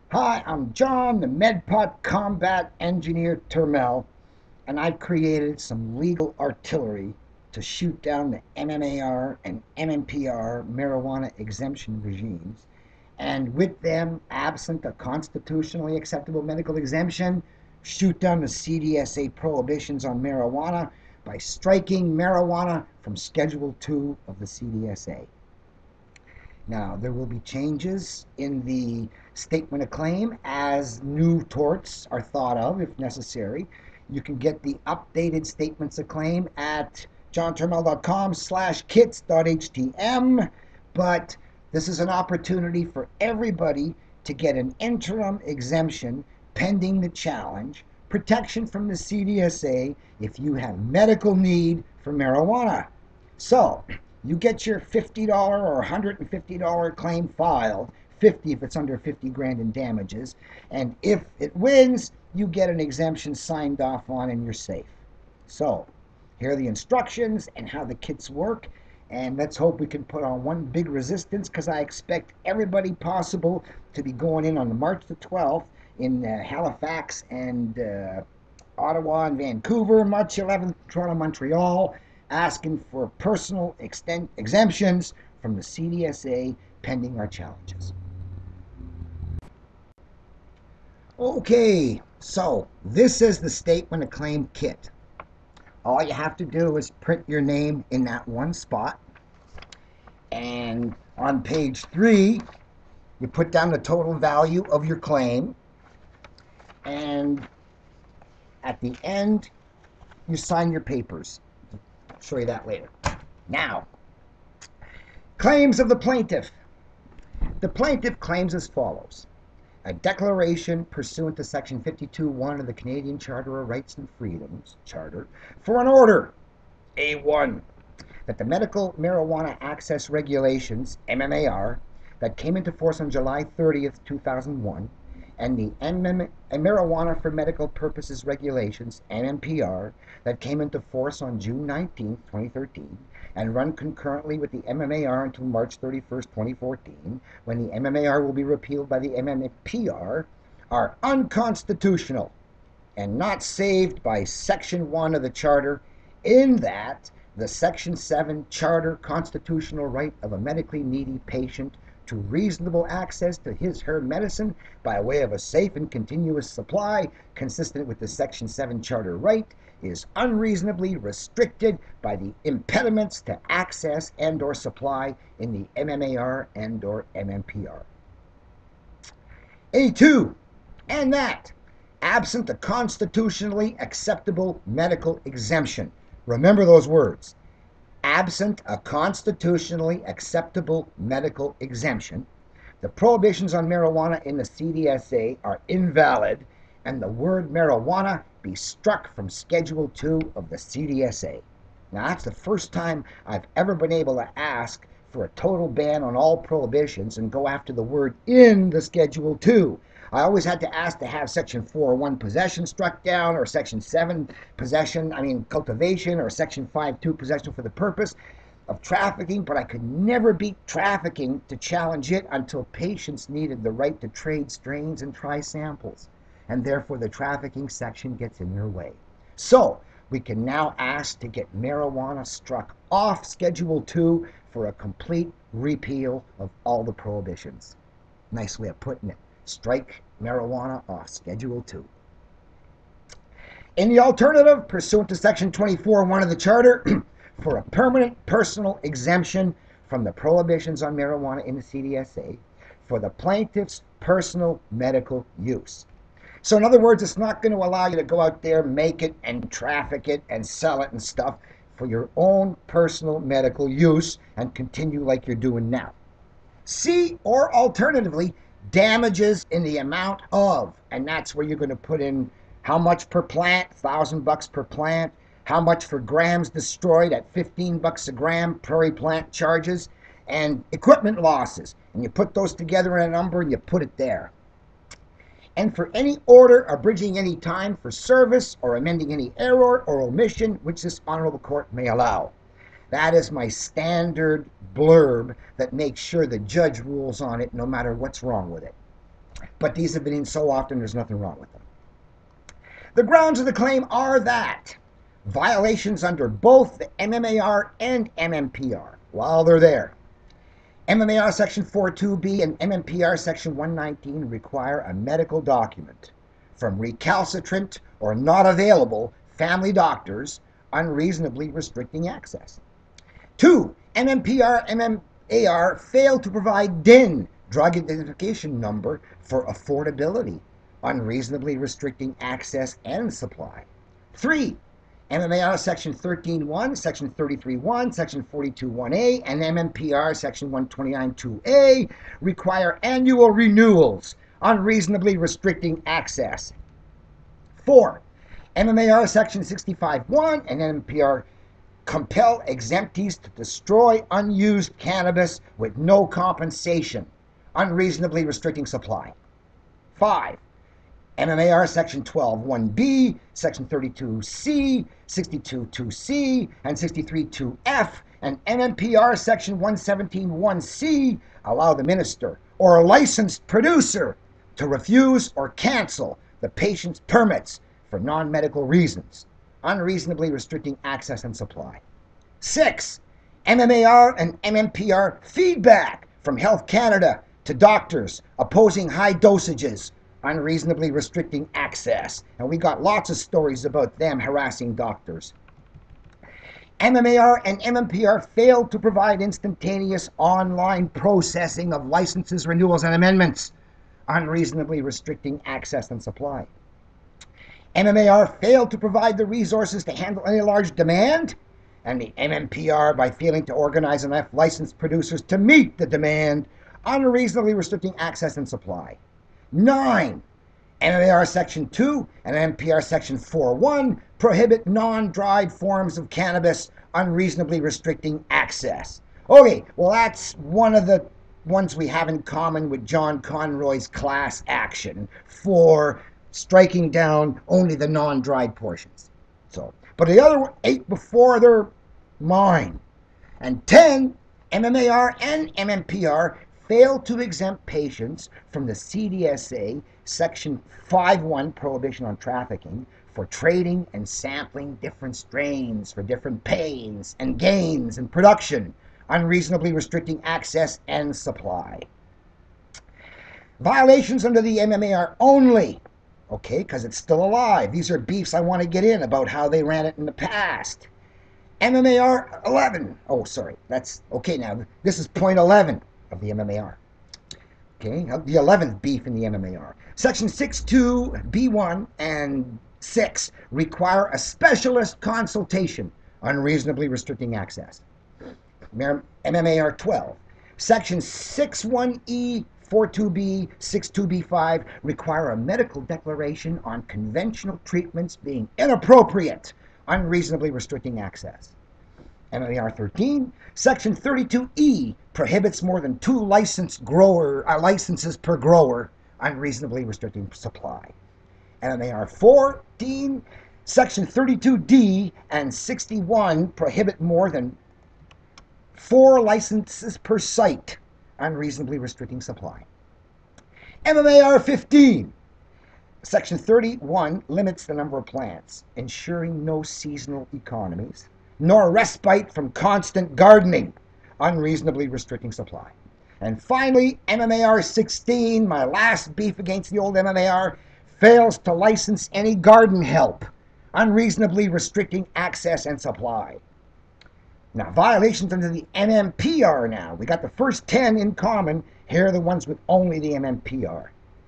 Hi, I'm John, the MedPot combat engineer Turmel, and I've created some legal artillery to shoot down the MMAR and MMPR marijuana exemption regimes, and with them, absent a constitutionally acceptable medical exemption, shoot down the CDSA prohibitions on marijuana by striking marijuana from Schedule 2 of the CDSA. Now, there will be changes in the statement of claim as new torts are thought of if necessary. You can get the updated statements of claim at johnturmel.com/kits.htm, but this is an opportunity for everybody to get an interim exemption pending the challenge, protection from the CDSA if you have medical need for marijuana. So, you get your $50 or $150 claim filed, 50 if it's under 50 grand in damages, and if it wins, you get an exemption signed off on and you're safe. So, here are the instructions and how the kits work, and let's hope we can put on one big resistance because I expect everybody possible to be going in on March the 12th in Halifax and Ottawa and Vancouver, March 11th, Toronto, Montreal, asking for personal exemptions from the CDSA pending our challenges. Okay, so this is the statement of claim kit. All you have to do is print your name in that one spot, and on page 3 you put down the total value of your claim, and at the end you sign your papers. I'll show you that later. Now, claims of the plaintiff. The plaintiff claims as follows: a declaration pursuant to Section 52(1) of the Canadian Charter of Rights and Freedoms Charter for an order, A1, that the Medical Marijuana Access Regulations, MMAR, that came into force on July 30th, 2001, and the Marijuana for Medical Purposes Regulations, MMPR, that came into force on June 19th, 2013, and run concurrently with the MMAR until March 31st, 2014, when the MMAR will be repealed by the MMPR, are unconstitutional and not saved by Section 1 of the Charter, in that the Section 7 Charter constitutional right of a medically needy patient to reasonable access to his/her medicine by way of a safe and continuous supply consistent with the Section 7 Charter right is unreasonably restricted by the impediments to access and/or supply in the MMAR and/or MMPR. A2, and that, absent a constitutionally acceptable medical exemption. Remember those words. Absent a constitutionally acceptable medical exemption, the prohibitions on marijuana in the CDSA are invalid, and the word marijuana be struck from Schedule 2 of the CDSA. Now, that's the first time I've ever been able to ask for a total ban on all prohibitions and go after the word in the Schedule 2. I always had to ask to have Section 401 possession struck down, or Section 7 cultivation, or Section 5.2 possession for the purpose of trafficking, but I could never beat trafficking to challenge it until patients needed the right to trade strains and try samples, and therefore the trafficking section gets in their way. So we can now ask to get marijuana struck off Schedule 2 for a complete repeal of all the prohibitions. Nice way of putting it. Strike marijuana off Schedule 2. In the alternative, pursuant to Section 24(1) of the Charter, for a permanent personal exemption from the prohibitions on marijuana in the CDSA for the plaintiff's personal medical use. So in other words, it's not going to allow you to go out there, make it and traffic it and sell it and stuff for your own personal medical use and continue like you're doing now. C, or alternatively, damages in the amount of, and that's where you're going to put in how much per plant, $1,000 per plant, how much for grams destroyed at $15 a gram, prairie plant charges, and equipment losses. And you put those together in a number and you put it there. And for any order abridging any time for service or amending any error or omission which this honorable court may allow. That is my standard blurb that makes sure the judge rules on it no matter what's wrong with it. but these have been in so often there's nothing wrong with them. The grounds of the claim are that violations under both the MMAR and MMPR, while they're there. MMAR Section 42B and MMPR Section 119 require a medical document from recalcitrant or not available family doctors unreasonably restricting access. 2. MMPR MMAR failed to provide DIN, drug identification number, for affordability, unreasonably restricting access and supply. 3. MMAR Section 13.1, Section 33.1, Section 42.1a, and MMPR Section 129.2a require annual renewals, unreasonably restricting access. 4. MMAR Section 65.1 and MMPR compel exemptees to destroy unused cannabis with no compensation, unreasonably restricting supply. 5. MMAR Section 12.1b, Section 32c, 62.2c, and 63.2f, and MMPR Section 117.1c allow the minister or a licensed producer to refuse or cancel the patient's permits for non-medical reasons, unreasonably restricting access and supply. 6. MMAR and MMPR feedback from Health Canada to doctors opposing high dosages, unreasonably restricting access. And we got lots of stories about them harassing doctors. MMAR and MMPR failed to provide instantaneous online processing of licenses, renewals, and amendments, unreasonably restricting access and supply. MMAR failed to provide the resources to handle any large demand, and the MMPR, by failing to organize enough licensed producers to meet the demand, unreasonably restricting access and supply. 9. MMAR Section 2 and MMPR Section 4.1 prohibit non-dried forms of cannabis, unreasonably restricting access. Okay, well, that's one of the ones we have in common with John Conroy's class action for striking down only the non-dried portions. So, but the other 8 before, they're mine. And 10, MMAR and MMPR failed to exempt patients from the CDSA Section 5.1 prohibition on trafficking for trading and sampling different strains for different pains and gains in production, unreasonably restricting access and supply. Violations under the MMAR only, okay, because it's still alive. These are beefs I want to get in about how they ran it in the past. MMAR 11. Oh, sorry. That's okay now. This is point 11 of the MMAR. Okay, the 11th beef in the MMAR. Section 6.2b1 and 6 require a specialist consultation, unreasonably restricting access. MMAR 12. Section 6.1e, 4.2b, 6.2b5 require a medical declaration on conventional treatments being inappropriate, unreasonably restricting access. MMAR 13, Section 32E prohibits more than 2 licenses per grower, unreasonably restricting supply. MMAR 14, Section 32D and 61 prohibit more than 4 licenses per site, unreasonably restricting supply. MMAR 15, Section 31 limits the number of plants, ensuring no seasonal economies, nor respite from constant gardening, unreasonably restricting supply. And finally, MMAR 16, my last beef against the old MMAR, fails to license any garden help, unreasonably restricting access and supply. Now, violations under the MMPR now. We got the first 10 in common. Here are the ones with only the MMPR.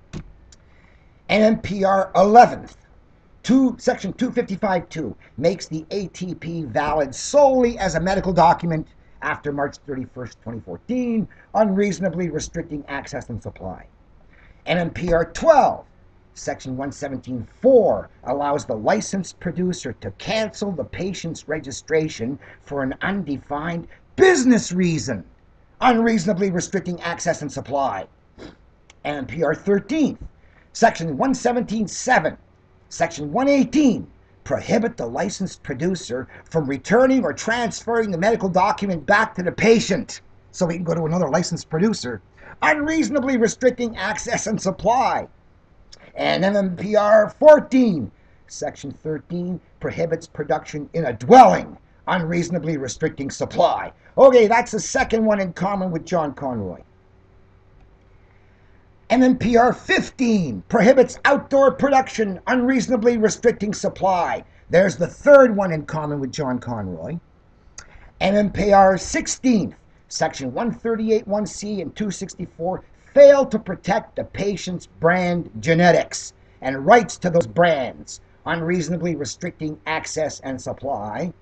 MMPR 11th. Section 255.2 makes the ATP valid solely as a medical document after March 31st, 2014, unreasonably restricting access and supply. MMPR 12, Section 117.4 allows the licensed producer to cancel the patient's registration for an undefined business reason, unreasonably restricting access and supply. MMPR 13, Section 117.7, Section 118 prohibit the licensed producer from returning or transferring the medical document back to the patient so he can go to another licensed producer, unreasonably restricting access and supply. And MMPR 14, Section 13, prohibits production in a dwelling, unreasonably restricting supply. Okay, that's the second one in common with John Conroy. MMPR 15 prohibits outdoor production, unreasonably restricting supply. There's the third one in common with John Conroy. MMPR 16, Section 138(1)(c) and 264 fail to protect the patient's brand genetics and rights to those brands, unreasonably restricting access and supply.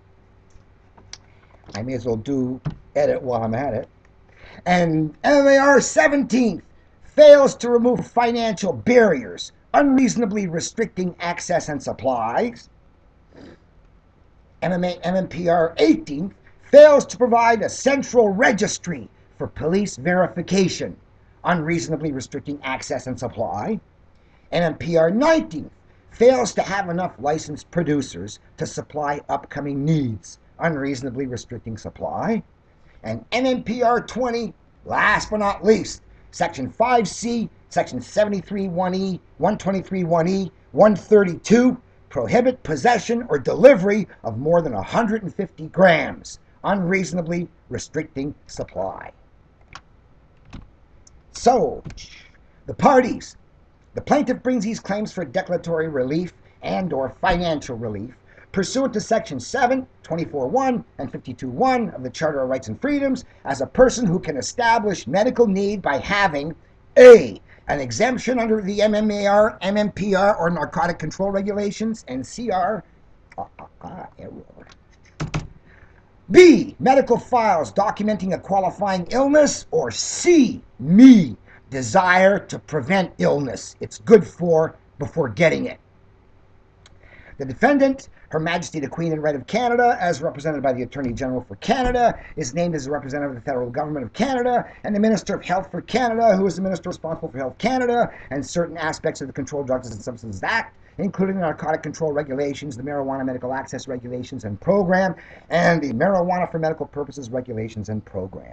I may as well do edit while I'm at it. And MMAR 17 fails to remove financial barriers, unreasonably restricting access and supplies. MMPR 18 fails to provide a central registry for police verification, unreasonably restricting access and supply. MMPR 19 fails to have enough licensed producers to supply upcoming needs, unreasonably restricting supply. And MMPR 20, last but not least, Section 5C, Section 73(1)(e), 123(1)(e), 132 prohibit possession or delivery of more than 150 grams, unreasonably restricting supply. So, the parties. The plaintiff brings these claims for declaratory relief and or financial relief pursuant to Section 7, 24(1), and 52(1) of the Charter of Rights and Freedoms as a person who can establish medical need by having A, an exemption under the MMAR, MMPR, or narcotic control regulations, and CR, B, medical files documenting a qualifying illness, or C, me, desire to prevent illness it's good for before getting it. The defendant, Her Majesty the Queen and Red of Canada, as represented by the Attorney General for Canada, is named as a representative of the Federal Government of Canada, and the Minister of Health for Canada, who is the Minister responsible for Health Canada, and certain aspects of the Controlled Drugs and Substances Act, including the Narcotic Control Regulations, the Marijuana Medical Access Regulations and Program, and the Marijuana for Medical Purposes Regulations and Program.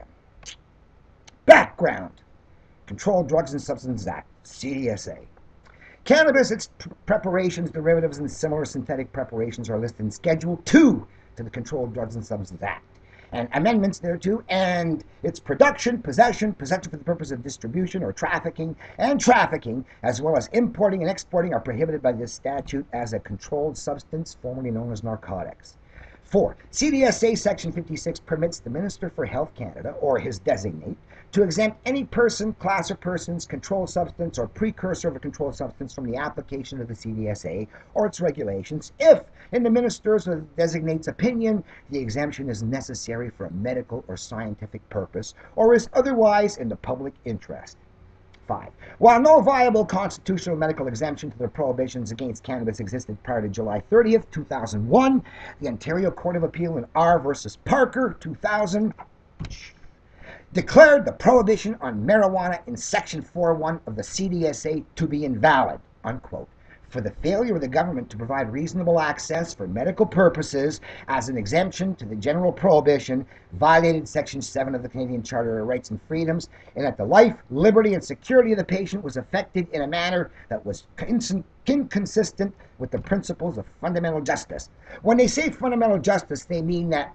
Background: Controlled Drugs and Substances Act, CDSA. Cannabis, its preparations, derivatives, and similar synthetic preparations are listed in Schedule 2 to the Controlled Drugs and Substances Act, and amendments thereto, and its production, possession for the purpose of distribution or trafficking, and trafficking, as well as importing and exporting, are prohibited by this statute as a controlled substance, formerly known as narcotics. 4. CDSA Section 56 permits the Minister for Health Canada, or his designate, to exempt any person, class, or persons, controlled substance, or precursor of a controlled substance from the application of the CDSA or its regulations if, in the Minister's or designate's opinion, the exemption is necessary for a medical or scientific purpose or is otherwise in the public interest. 5. While no viable constitutional medical exemption to the prohibitions against cannabis existed prior to July 30th, 2001, the Ontario Court of Appeal in R v. Parker, 2000, declared the prohibition on marijuana in Section 4(1) of the CDSA to be invalid, unquote, for the failure of the government to provide reasonable access for medical purposes as an exemption to the general prohibition, violated Section 7 of the Canadian Charter of Rights and Freedoms, and that the life, liberty, and security of the patient was affected in a manner that was inconsistent with the principles of fundamental justice. When they say fundamental justice, they mean that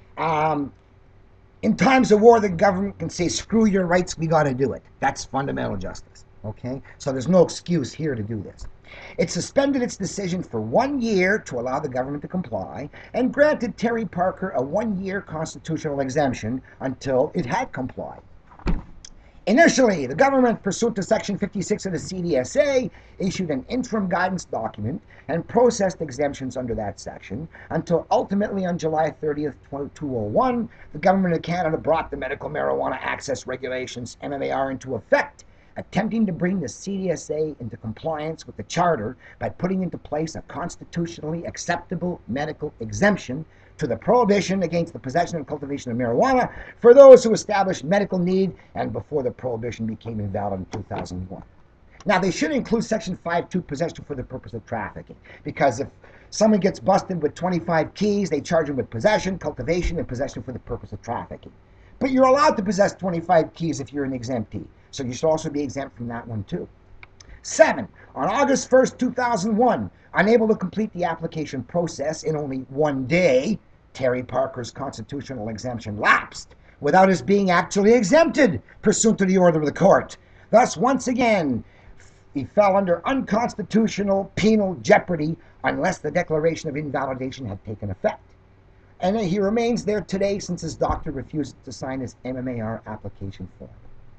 in times of war, the government can say, screw your rights, we got to do it. That's fundamental justice, okay? So there's no excuse here to do this. It suspended its decision for 1 year to allow the government to comply and granted Terry Parker a 1-year constitutional exemption until it had complied. Initially, the government, pursuant to Section 56 of the CDSA, issued an interim guidance document and processed exemptions under that section until ultimately on July 30th, 2001, the Government of Canada brought the Medical Marijuana Access Regulations, MMAR, into effect, attempting to bring the CDSA into compliance with the Charter by putting into place a constitutionally acceptable medical exemption to the prohibition against the possession and cultivation of marijuana for those who established medical need and before the prohibition became invalid in 2001. Now, they should include Section 5(2), possession for the purpose of trafficking, because if someone gets busted with 25 keys, they charge them with possession, cultivation, and possession for the purpose of trafficking. But you're allowed to possess 25 keys if you're an exemptee. So you should also be exempt from that one too. 7. On August 1st, 2001, unable to complete the application process in only 1 day, Terry Parker's constitutional exemption lapsed without his being actually exempted pursuant to the order of the court. Thus, once again, he fell under unconstitutional penal jeopardy unless the declaration of invalidation had taken effect. And he remains there today since his doctor refused to sign his MMAR application form.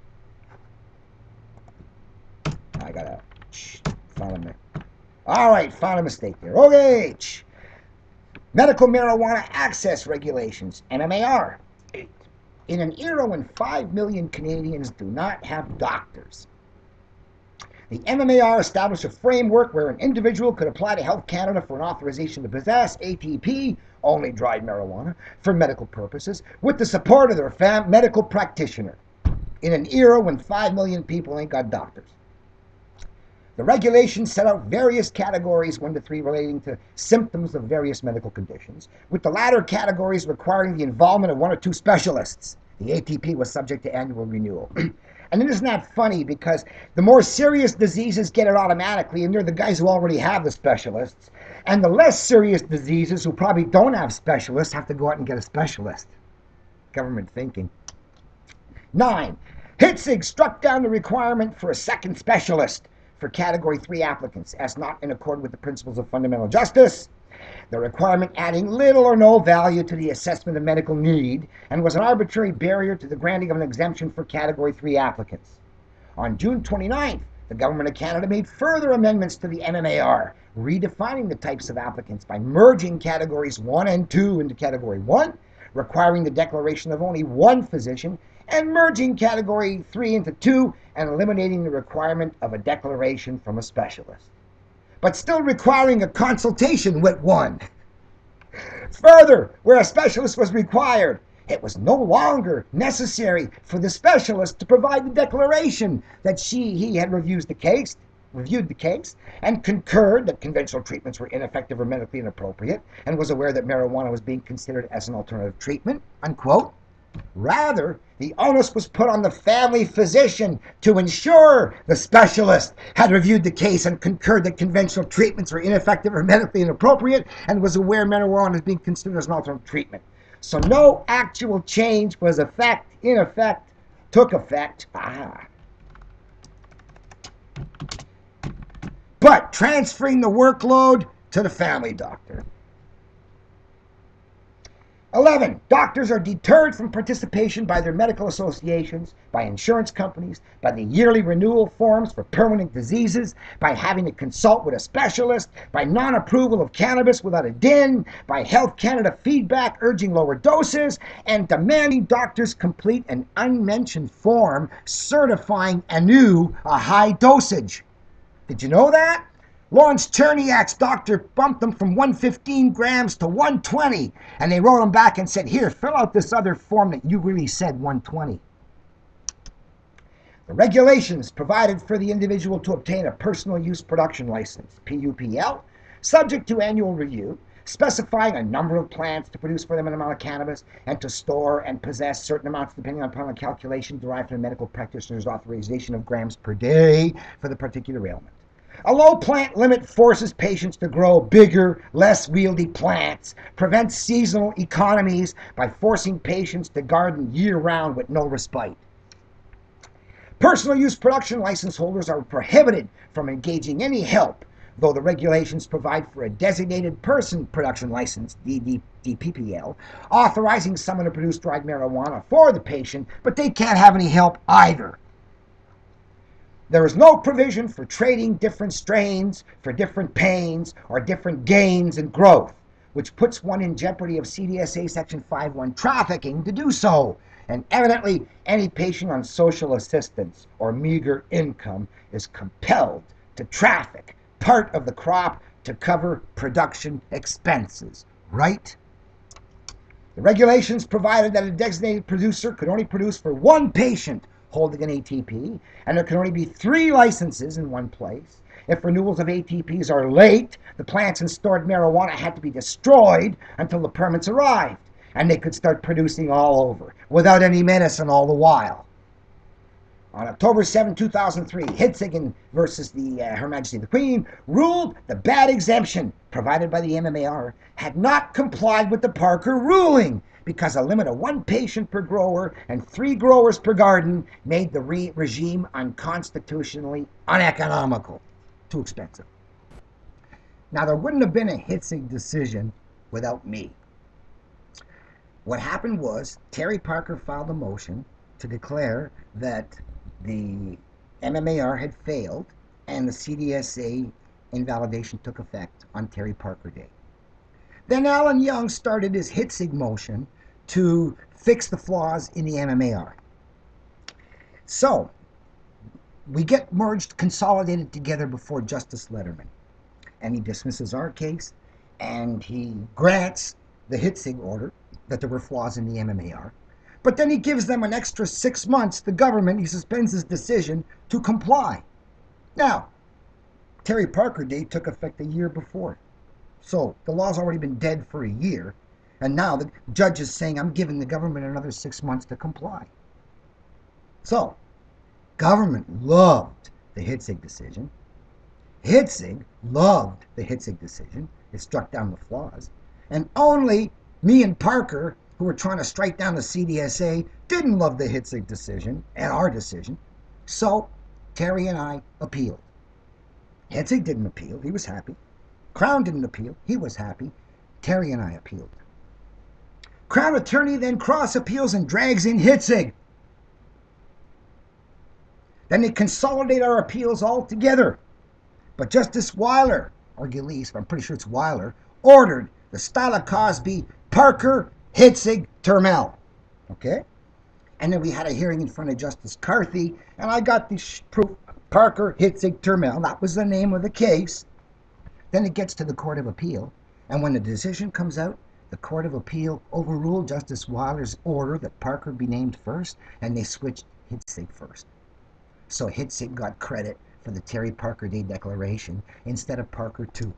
I gotta found a found a mistake there. Okay. Medical marijuana access regulations, MMAR. In an era when 5 million Canadians do not have doctors, the MMAR established a framework where an individual could apply to Health Canada for an authorization to possess ATP, only dried marijuana, for medical purposes, with the support of their medical practitioner. In an era when 5 million people ain't got doctors. The regulations set out various categories, 1 to 3, relating to symptoms of various medical conditions, with the latter categories requiring the involvement of 1 or 2 specialists. The ATP was subject to annual renewal. And isn't that funny? Because the more serious diseases get it automatically, and they're the guys who already have the specialists. And the less serious diseases who probably don't have specialists have to go out and get a specialist. Government thinking. 9. Hitzig struck down the requirement for a second specialist for Category 3 applicants, as not in accord with the principles of fundamental justice, the requirement adding little or no value to the assessment of medical need, and was an arbitrary barrier to the granting of an exemption for Category 3 applicants. On June 29th, the Government of Canada made further amendments to the MMAR, redefining the types of applicants by merging Categories 1 and 2 into Category 1, requiring the declaration of only 1 physician, and merging Category 3 into 2 and eliminating the requirement of a declaration from a specialist, but still requiring a consultation with 1. Further, where a specialist was required, it was no longer necessary for the specialist to provide the declaration that he had reviewed the case, and concurred that conventional treatments were ineffective or medically inappropriate, and was aware that marijuana was being considered as an alternative treatment, unquote. Rather, the onus was put on the family physician to ensure the specialist had reviewed the case and concurred that conventional treatments were ineffective or medically inappropriate, and was aware marijuana was being considered as an alternative treatment. So no actual change was took effect. But transferring the workload to the family doctor. 11. Doctors are deterred from participation by their medical associations, by insurance companies, by the yearly renewal forms for permanent diseases, by having to consult with a specialist, by non-approval of cannabis without a DIN, by Health Canada feedback urging lower doses, and demanding doctors complete an unmentioned form certifying anew a high dosage. Did you know that? Lawrence Cherniak's doctor bumped them from 115 grams to 120, and they wrote him back and said, here, fill out this other form that you really said 120. The regulations provided for the individual to obtain a personal use production license, PUPL, subject to annual review, specifying a number of plants to produce for them an amount of cannabis, and to store and possess certain amounts depending upon a calculation derived from a medical practitioner's authorization of grams per day for the particular ailment. A low plant limit forces patients to grow bigger, less wieldy plants, prevents seasonal economies by forcing patients to garden year-round with no respite. Personal use production license holders are prohibited from engaging any help, though the regulations provide for a designated person production license, DPPL, authorizing someone to produce dried marijuana for the patient, but they can't have any help either. There is no provision for trading different strains for different pains or different gains in growth, which puts one in jeopardy of CDSA Section 5.1 trafficking to do so. And evidently, any patient on social assistance or meager income is compelled to traffic part of the crop to cover production expenses, right? The regulations provided that a designated producer could only produce for 1 patient holding an ATP, and there can only be 3 licenses in one place. If renewals of ATPs are late, the plants and stored marijuana had to be destroyed until the permits arrived, and they could start producing all over, without any medicine all the while. On October 7, 2003, Hitzig versus Her Majesty the Queen ruled the bad exemption provided by the MMAR had not complied with the Parker ruling because a limit of 1 patient per grower and 3 growers per garden made the regime unconstitutionally uneconomical. Too expensive. Now, there wouldn't have been a Hitzig decision without me. What happened was Terry Parker filed a motion to declare that the MMAR had failed and the CDSA invalidation took effect on Terry Parker Day. Then Alan Young started his Hitzig motion to fix the flaws in the MMAR. So, we get merged, consolidated together before Justice Letterman. And he dismisses our case, and he grants the Hitzig order that there were flaws in the MMAR. But then he gives them an extra 6 months, the government, he suspends his decision to comply. Now, Terry Parker Day took effect a year before. So the law's already been dead for a year, and now the judge is saying, I'm giving the government another 6 months to comply. So, government loved the Hitzig decision. Hitzig loved the Hitzig decision. It struck down the flaws. And only me and Parker, who were trying to strike down the CDSA, didn't love the Hitzig decision and our decision. So Terry and I appealed. Hitzig didn't appeal. He was happy. Crown didn't appeal. He was happy. Terry and I appealed. Crown attorney then cross appeals and drags in Hitzig. Then they consolidate our appeals all together. But Justice Weiler, or Gillies, I'm pretty sure it's Weiler, ordered the style of Cosby, Parker, Hitzig, Turmel. Okay? And then we had a hearing in front of Justice Carthy, and I got the proof, Parker, Hitzig, Turmel. That was the name of the case. Then it gets to the Court of Appeal, and when the decision comes out, the Court of Appeal overruled Justice Weiler's order that Parker be named first, and they switched Hitzig first. So Hitzig got credit for the Terry Parker Day declaration instead of Parker too.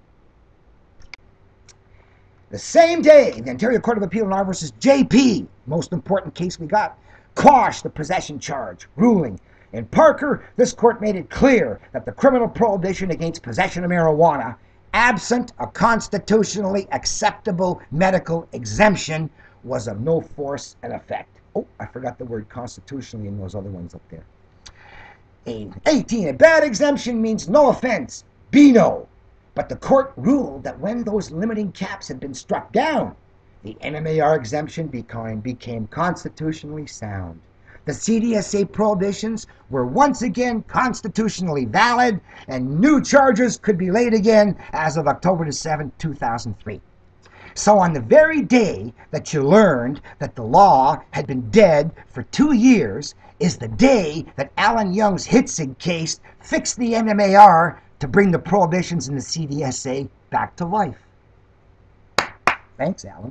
The same day, the Ontario Court of Appeal in R versus JP, most important case we got, quashed the possession charge, ruling. In Parker, this court made it clear that the criminal prohibition against possession of marijuana, absent a constitutionally acceptable medical exemption, was of no force and effect. Oh, I forgot the word constitutionally in those other ones up there. 18. A bad exemption means no offense. Be no. But the court ruled that when those limiting caps had been struck down, the MMAR exemption became constitutionally sound. The CDSA prohibitions were once again constitutionally valid, and new charges could be laid again as of October 7, 2003. So on the very day that you learned that the law had been dead for 2 years is the day that Alan Young's Hitzig case fixed the MMAR to bring the prohibitions in the CDSA back to life. Thanks, Alan.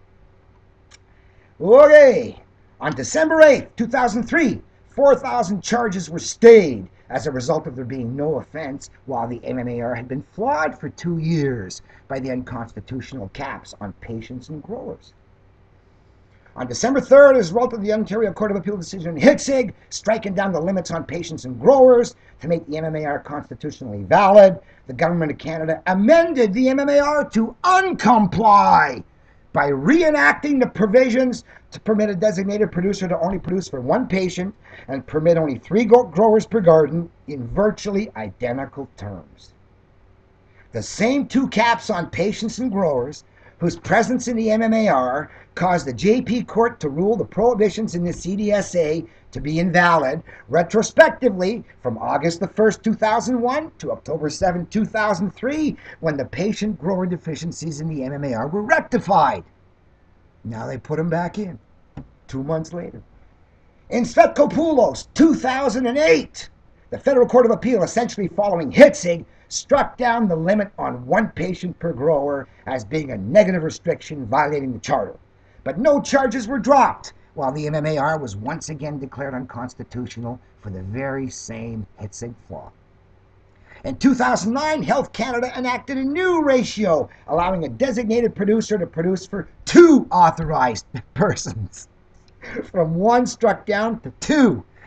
Okay, on December 8, 2003, 4,000 charges were stayed as a result of there being no offense, while the MMAR had been flawed for 2 years by the unconstitutional caps on patients and growers. On December 3rd, as a result of the Ontario Court of Appeal decision in Hitzig, striking down the limits on patients and growers to make the MMAR constitutionally valid, the Government of Canada amended the MMAR to uncomply by reenacting the provisions to permit a designated producer to only produce for 1 patient and permit only 3 growers per garden in virtually identical terms. The same 2 caps on patients and growers whose presence in the MMAR caused the JP court to rule the prohibitions in the CDSA to be invalid retrospectively from August 1st, 2001 to October 7, 2003, when the patient-grower deficiencies in the MMAR were rectified. Now they put them back in 2 months later. In Svetkopoulos, 2008, the Federal Court of Appeal, essentially following Hitzig, struck down the limit on 1 patient per grower as being a negative restriction violating the charter. But no charges were dropped, while the MMAR was once again declared unconstitutional for the very same Hitzig flaw. In 2009, Health Canada enacted a new ratio, allowing a designated producer to produce for 2 authorized persons, from 1 struck down to 2.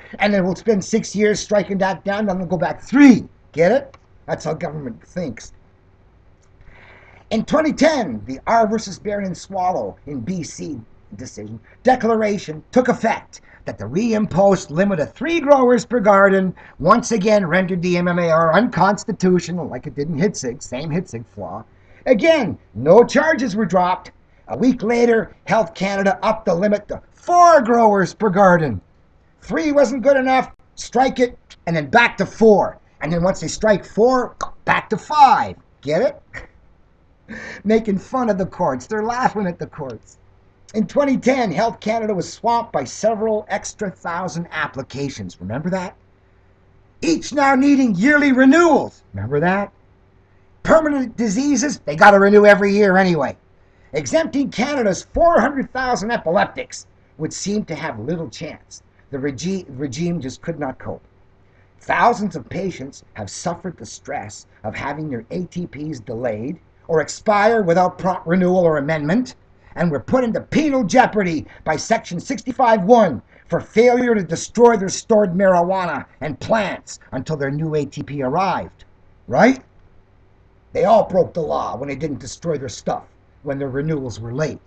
And then we'll spend 6 years striking that down, then we'll go back 3. Get it? That's how government thinks. In 2010, the R versus Baron and Swallow in BC decision declaration took effect that the reimposed limit of 3 growers per garden once again rendered the MMAR unconstitutional, like it did in Hitzig, same Hitzig flaw. Again, no charges were dropped. A week later, Health Canada upped the limit to 4 growers per garden. 3 wasn't good enough, strike it, and then back to 4. And then once they strike 4, back to 5. Get it? Making fun of the courts. They're laughing at the courts. In 2010, Health Canada was swamped by several extra thousand applications. Remember that? Each now needing yearly renewals. Remember that? Permanent diseases, they got to renew every year anyway. Exempting Canada's 400,000 epileptics would seem to have little chance. The regime just could not cope. Thousands of patients have suffered the stress of having their ATPs delayed or expire without prompt renewal or amendment, and were put into penal jeopardy by Section 65(1) for failure to destroy their stored marijuana and plants until their new ATP arrived. Right? They all broke the law when they didn't destroy their stuff when their renewals were late.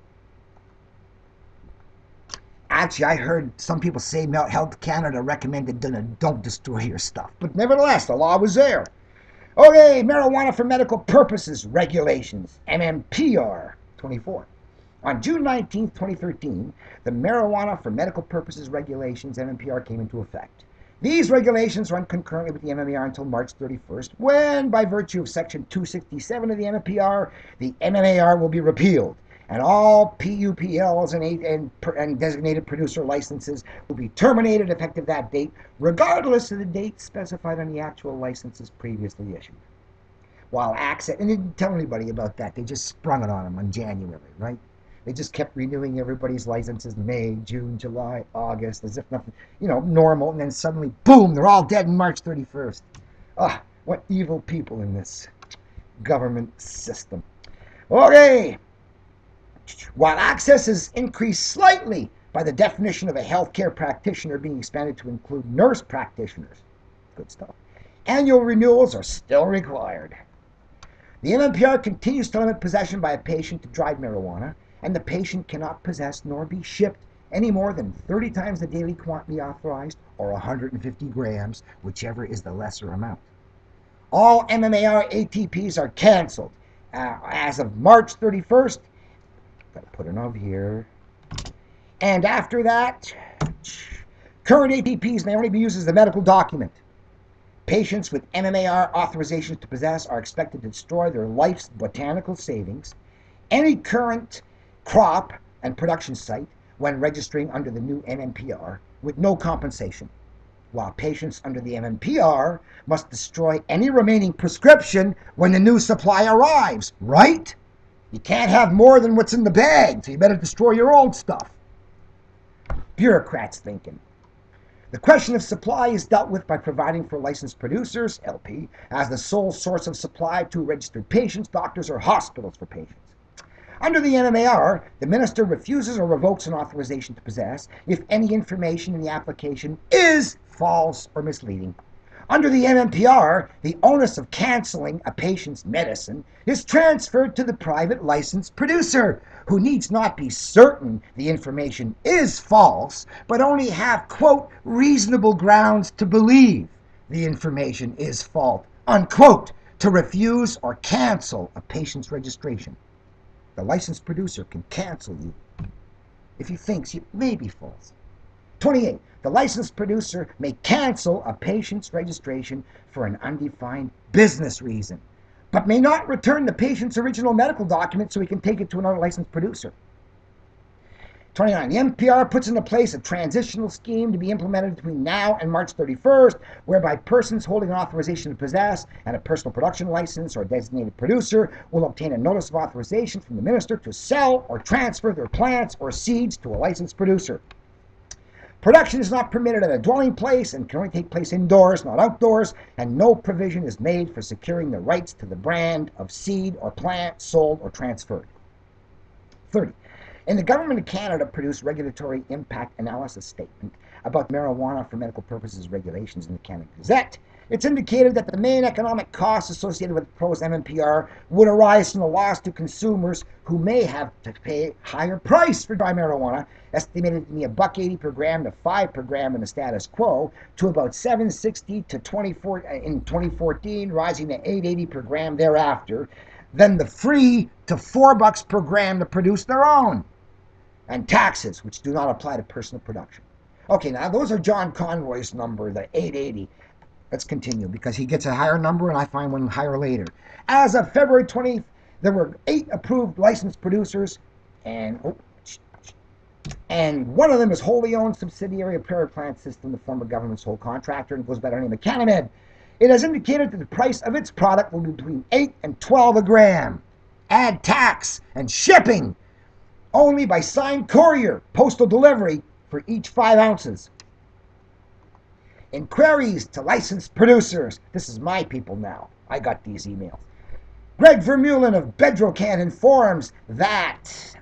Actually, I heard some people say Health Canada recommended don't destroy your stuff. But nevertheless, the law was there. Okay, marijuana for medical purposes regulations, MMPR 24. On June 19, 2013, the marijuana for medical purposes regulations, MMPR, came into effect. These regulations run concurrently with the MMPR until March 31st, when, by virtue of Section 267 of the MMPR, the MMAR will be repealed, and all PUPLs and designated producer licenses will be terminated effective that date, regardless of the date specified on the actual licenses previously issued. While access, and they didn't tell anybody about that, they just sprung it on them on January, right? They just kept renewing everybody's licenses May, June, July, August, as if nothing, normal, and then suddenly, boom, they're all dead on March 31st. Ah, what evil people in this government system. Okay. While access is increased slightly by the definition of a healthcare practitioner being expanded to include nurse practitioners, good stuff, annual renewals are still required. The MMPR continues to limit possession by a patient to dried marijuana, and the patient cannot possess nor be shipped any more than 30 times the daily quantity authorized, or 150 grams, whichever is the lesser amount. All MMAR ATPs are canceled as of March 31st. Got to put it over here. And after that, current ATPs may only be used as a medical document. Patients with MMAR authorizations to possess are expected to destroy their life's botanical savings, any current crop and production site when registering under the new MMPR with no compensation, while patients under the MMPR must destroy any remaining prescription when the new supply arrives, right? You can't have more than what's in the bag, so you better destroy your old stuff. Bureaucrats thinking. The question of supply is dealt with by providing for licensed producers, LP, as the sole source of supply to registered patients, doctors, or hospitals for patients. Under the MMAR, the minister refuses or revokes an authorization to possess if any information in the application is false or misleading. Under the MMPR, the onus of canceling a patient's medicine is transferred to the private licensed producer, who needs not be certain the information is false, but only have, quote, reasonable grounds to believe the information is false, unquote, to refuse or cancel a patient's registration. The licensed producer can cancel you if he thinks it may be false. 28. The licensed producer may cancel a patient's registration for an undefined business reason, but may not return the patient's original medical document so he can take it to another licensed producer. 29. The MPR puts into place a transitional scheme to be implemented between now and March 31st, whereby persons holding an authorization to possess and a personal production license or a designated producer will obtain a notice of authorization from the minister to sell or transfer their plants or seeds to a licensed producer. Production is not permitted at a dwelling place and can only take place indoors, not outdoors, and no provision is made for securing the rights to the brand of seed or plant sold or transferred. 30. In the Government of Canada produced regulatory impact analysis statement, about marijuana for medical purposes regulations in the Canada Gazette. It's indicated that the main economic costs associated with the proposed MMPR would arise from the loss to consumers who may have to pay a higher price for dry marijuana, estimated to be $1.80 per gram to $5 per gram in the status quo, to about $7.60 to in 2014, rising to $8.80 per gram thereafter, then the free to $4 per gram to produce their own, and taxes, which do not apply to personal production. Okay, now those are John Conroy's number, the 880. Let's continue, because he gets a higher number and I find one higher later. As of February 20th, there were 8 approved licensed producers, and one of them is wholly owned subsidiary of Prairie Plant System, the former government's sole contractor, and goes by the name of Canamed. It has indicated that the price of its product will be between 8 and 12 a gram. Add tax and shipping only by signed courier, postal delivery for each 5 ounces. Inquiries to licensed producers. This is my people now. I got these emails. Greg Vermeulen of Bedrocan informs that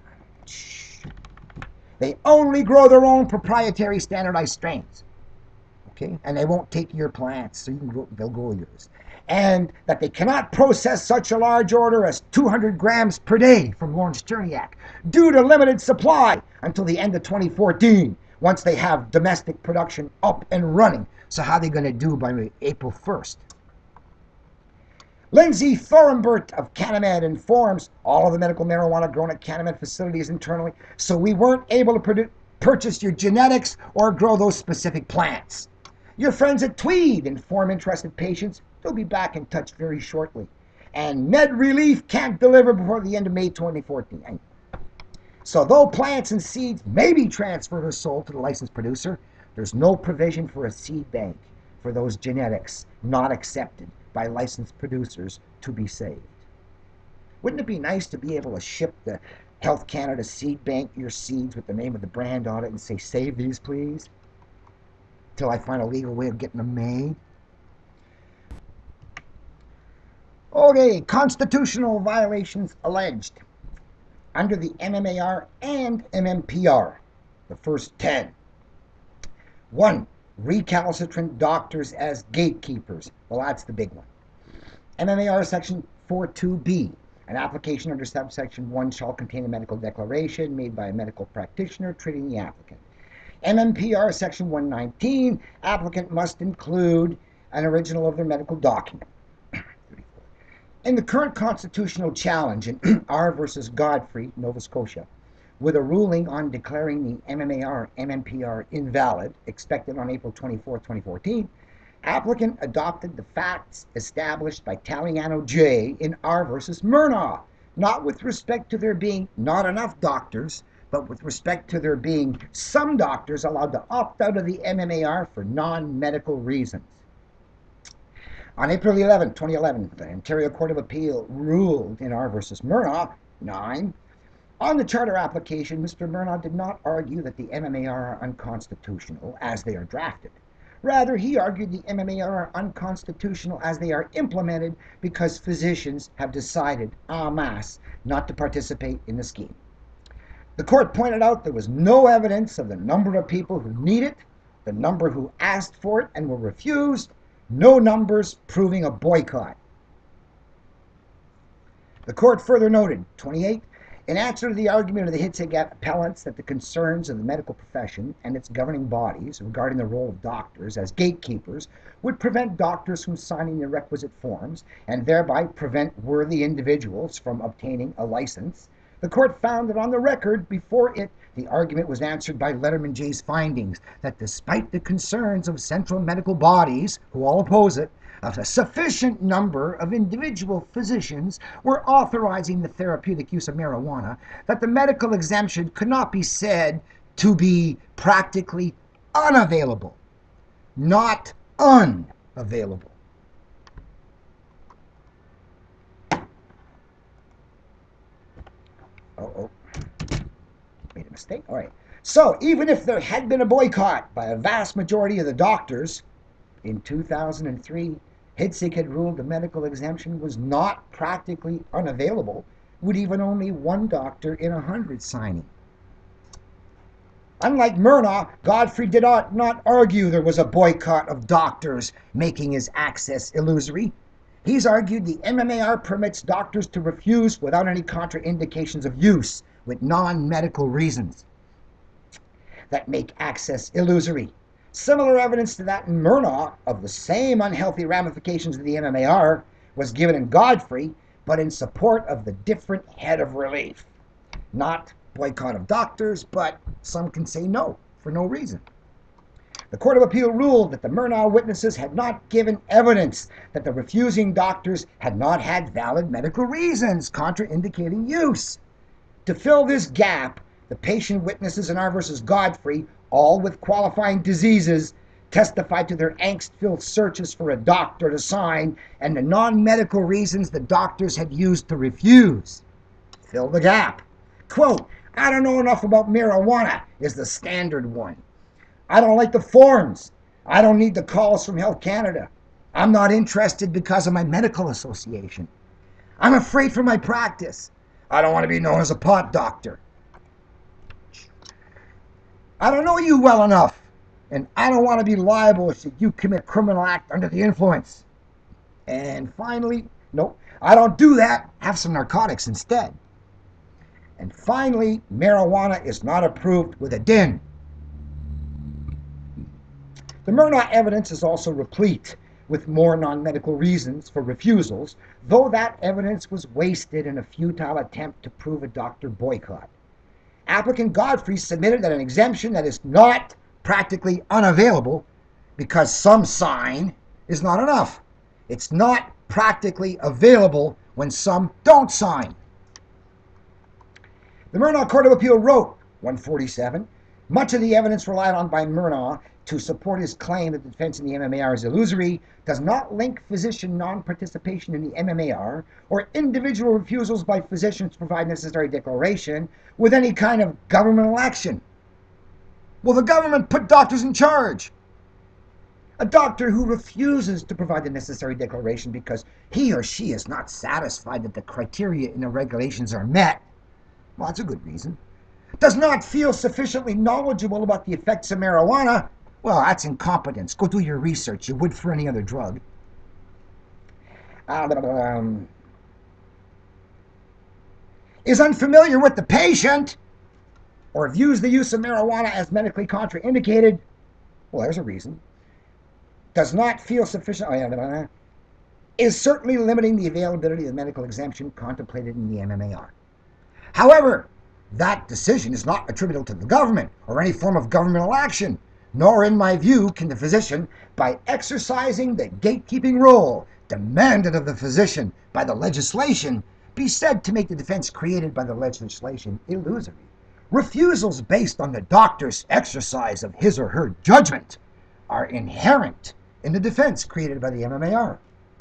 they only grow their own proprietary standardized strains. Okay? And they won't take your plants, so they'll grow yours. And that they cannot process such a large order as 200 grams per day from Lawrence Cherniak due to limited supply until the end of 2014, once they have domestic production up and running. So how are they going to do by April 1st? Lindsay Thornbert of Canamed informs all of the medical marijuana grown at Canamed facilities internally, so we weren't able to purchase your genetics or grow those specific plants. Your friends at Tweed inform interested patients they'll be back in touch very shortly. And Med Relief can't deliver before the end of May 2014. So though plants and seeds may be transferred or sold to the licensed producer, there's no provision for a seed bank for those genetics not accepted by licensed producers to be saved. Wouldn't it be nice to be able to ship the Health Canada seed bank your seeds with the name of the brand on it and say, save these please, till I find a legal way of getting them made? Okay, constitutional violations alleged under the MMAR and MMPR. The first 10. 1. Recalcitrant doctors as gatekeepers. Well, that's the big one. MMAR section 42B. An application under subsection 1 shall contain a medical declaration made by a medical practitioner treating the applicant. MMPR section 119. Applicant must include an original of their medical document. In the current constitutional challenge in R versus Godfrey, Nova Scotia, with a ruling on declaring the MMPR invalid, expected on April 24, 2014, applicant adopted the facts established by Taliano J in R versus Murnaugh, not with respect to there being not enough doctors, but with respect to there being some doctors allowed to opt out of the MMAR for non-medical reasons. On April 11, 2011, the Ontario Court of Appeal ruled in R versus Murnaugh 9. On the charter application, Mr. Murnaugh did not argue that the MMAR are unconstitutional as they are drafted. Rather, he argued the MMAR are unconstitutional as they are implemented because physicians have decided en masse not to participate in the scheme. The court pointed out there was no evidence of the number of people who need it, the number who asked for it and were refused, no numbers proving a boycott. The court further noted, 28, in answer to the argument of the Hitzig appellants that the concerns of the medical profession and its governing bodies regarding the role of doctors as gatekeepers would prevent doctors from signing the requisite forms and thereby prevent worthy individuals from obtaining a license, the court found that on the record before it, the argument was answered by Letterman J's findings that despite the concerns of central medical bodies, who all oppose it, a sufficient number of individual physicians were authorizing the therapeutic use of marijuana, that the medical exemption could not be said to be practically unavailable, not unavailable. Made a mistake. All right. So even if there had been a boycott by a vast majority of the doctors, in 2003, Hitzig had ruled the medical exemption was not practically unavailable, with even only one doctor in 100 signing. Unlike Murnau, Godfrey did not argue there was a boycott of doctors making his access illusory. He's argued the MMPR permits doctors to refuse without any contraindications of use with non-medical reasons that make access illusory. Similar evidence to that in Murnau of the same unhealthy ramifications of the MMPR was given in Godfrey, but in support of the different head of relief. Not boycott of doctors, but some can say no for no reason. The Court of Appeal ruled that the Murnau witnesses had not given evidence that the refusing doctors had not had valid medical reasons contraindicating use. To fill this gap, the patient witnesses in R versus Godfrey, all with qualifying diseases, testified to their angst-filled searches for a doctor to sign and the non-medical reasons the doctors had used to refuse. Fill the gap. Quote, "I don't know enough about marijuana" is the standard one. "I don't like the forms. I don't need the calls from Health Canada. I'm not interested because of my medical association. I'm afraid for my practice. I don't want to be known as a pot doctor. I don't know you well enough, and I don't want to be liable should you commit criminal act under the influence. And finally, nope, I don't do that. Have some narcotics instead. And finally, marijuana is not approved with a DIN." The Murnau evidence is also replete with more non-medical reasons for refusals, though that evidence was wasted in a futile attempt to prove a doctor boycott. Applicant Godfrey submitted that an exemption that is not practically unavailable because some sign is not enough. It's not practically available when some don't sign. The Murnau Court of Appeal wrote, 147, "Much of the evidence relied on by Murnau to support his claim that the defense in the MMPR is illusory does not link physician non-participation in the MMPR or individual refusals by physicians to provide necessary declaration with any kind of governmental action." Well, the government put doctors in charge. A doctor who refuses to provide the necessary declaration because he or she is not satisfied that the criteria in the regulations are met, well, that's a good reason, does not feel sufficiently knowledgeable about the effects of marijuana, well, that's incompetence. Go do your research. You would for any other drug. Is unfamiliar with the patient or views the use of marijuana as medically contraindicated, well, there's a reason. Does not feel sufficient, is certainly limiting the availability of the medical exemption contemplated in the MMPR. However, that decision is not attributable to the government or any form of governmental action, nor, in my view, can the physician, by exercising the gatekeeping role demanded of the physician by the legislation, be said to make the defense created by the legislation illusory. Refusals based on the doctor's exercise of his or her judgment are inherent in the defense created by the MMPR.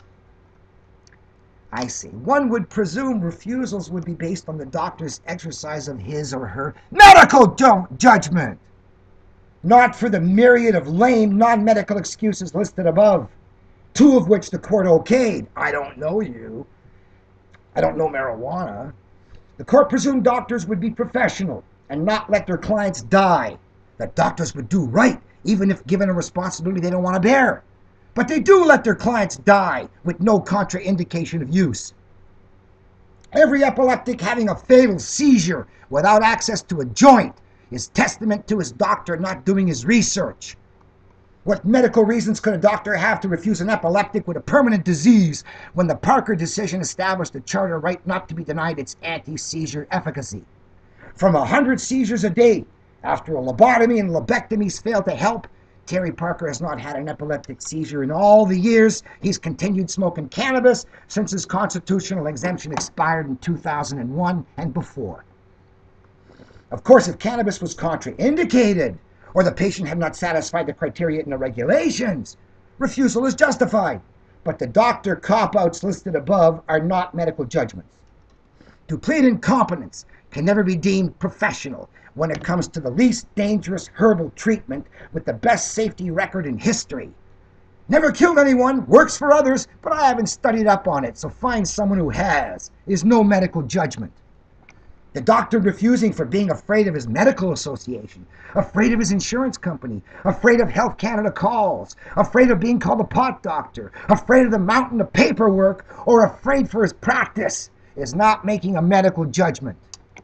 I see. One would presume refusals would be based on the doctor's exercise of his or her medical judgment, not for the myriad of lame non-medical excuses listed above, two of which the court okayed. I don't know you. I don't know marijuana. The court presumed doctors would be professional and not let their clients die, that doctors would do right even if given a responsibility they don't want to bear. But they do let their clients die with no contraindication of use. Every epileptic having a fatal seizure without access to a joint is testament to his doctor not doing his research. What medical reasons could a doctor have to refuse an epileptic with a permanent disease when the Parker decision established a charter right not to be denied its anti-seizure efficacy? From 100 seizures a day, after a lobotomy and lobectomies failed to help, Terry Parker has not had an epileptic seizure in all the years he's continued smoking cannabis since his constitutional exemption expired in 2001 and before. Of course, if cannabis was contraindicated or the patient had not satisfied the criteria in the regulations, refusal is justified. But the doctor cop-outs listed above are not medical judgments. To plead incompetence can never be deemed professional when it comes to the least dangerous herbal treatment with the best safety record in history. Never killed anyone, works for others, but I haven't studied up on it, so find someone who has. Is no medical judgment. The doctor refusing for being afraid of his medical association, afraid of his insurance company, afraid of Health Canada calls, afraid of being called a pot doctor, afraid of the mountain of paperwork, or afraid for his practice is not making a medical judgment.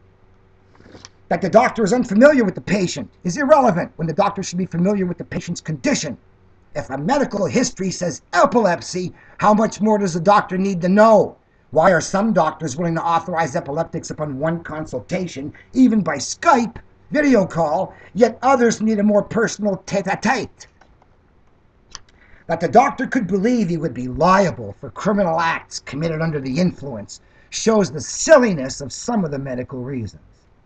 That the doctor is unfamiliar with the patient is irrelevant when the doctor should be familiar with the patient's condition. If a medical history says epilepsy, how much more does the doctor need to know? Why are some doctors willing to authorize epileptics upon one consultation, even by Skype, video call, yet others need a more personal tete-a-tete? That the doctor could believe he would be liable for criminal acts committed under the influence shows the silliness of some of the medical reasons.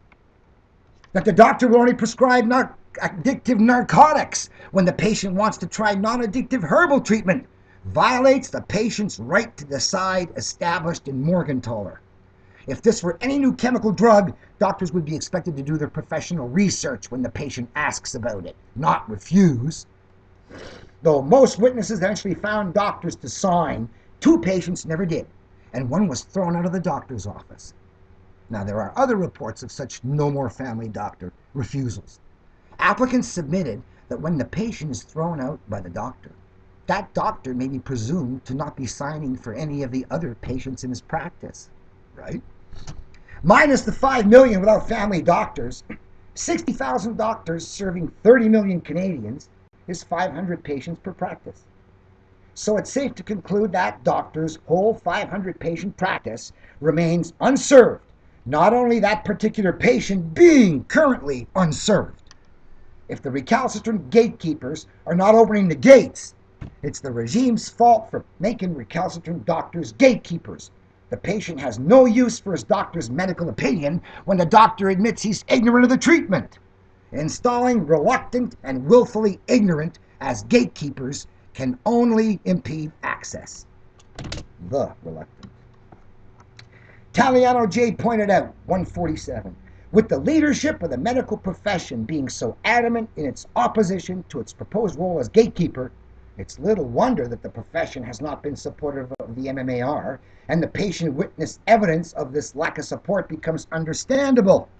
That the doctor will only prescribe addictive narcotics when the patient wants to try non-addictive herbal treatment violates the patient's right to decide established in Morgenthaler. If this were any new chemical drug, doctors would be expected to do their professional research when the patient asks about it, not refuse. Though most witnesses eventually found doctors to sign, 2 patients never did, and 1 was thrown out of the doctor's office. Now, there are other reports of such no more family doctor refusals. Applicants submitted that when the patient is thrown out by the doctor, that doctor may be presumed to not be signing for any of the other patients in his practice, right? Minus the 5 million without family doctors, 60,000 doctors serving 30 million Canadians is 500 patients per practice. So it's safe to conclude that doctor's whole 500 patient practice remains unserved, not only that particular patient being currently unserved. If the recalcitrant gatekeepers are not opening the gates, it's the regime's fault for making recalcitrant doctors gatekeepers. The patient has no use for his doctor's medical opinion when the doctor admits he's ignorant of the treatment. Installing reluctant and willfully ignorant as gatekeepers can only impede access. The reluctant. Taliano J. pointed out, 147, with the leadership of the medical profession being so adamant in its opposition to its proposed role as gatekeeper, it's little wonder that the profession has not been supportive of the MMAR, and the patient witness evidence of this lack of support becomes understandable.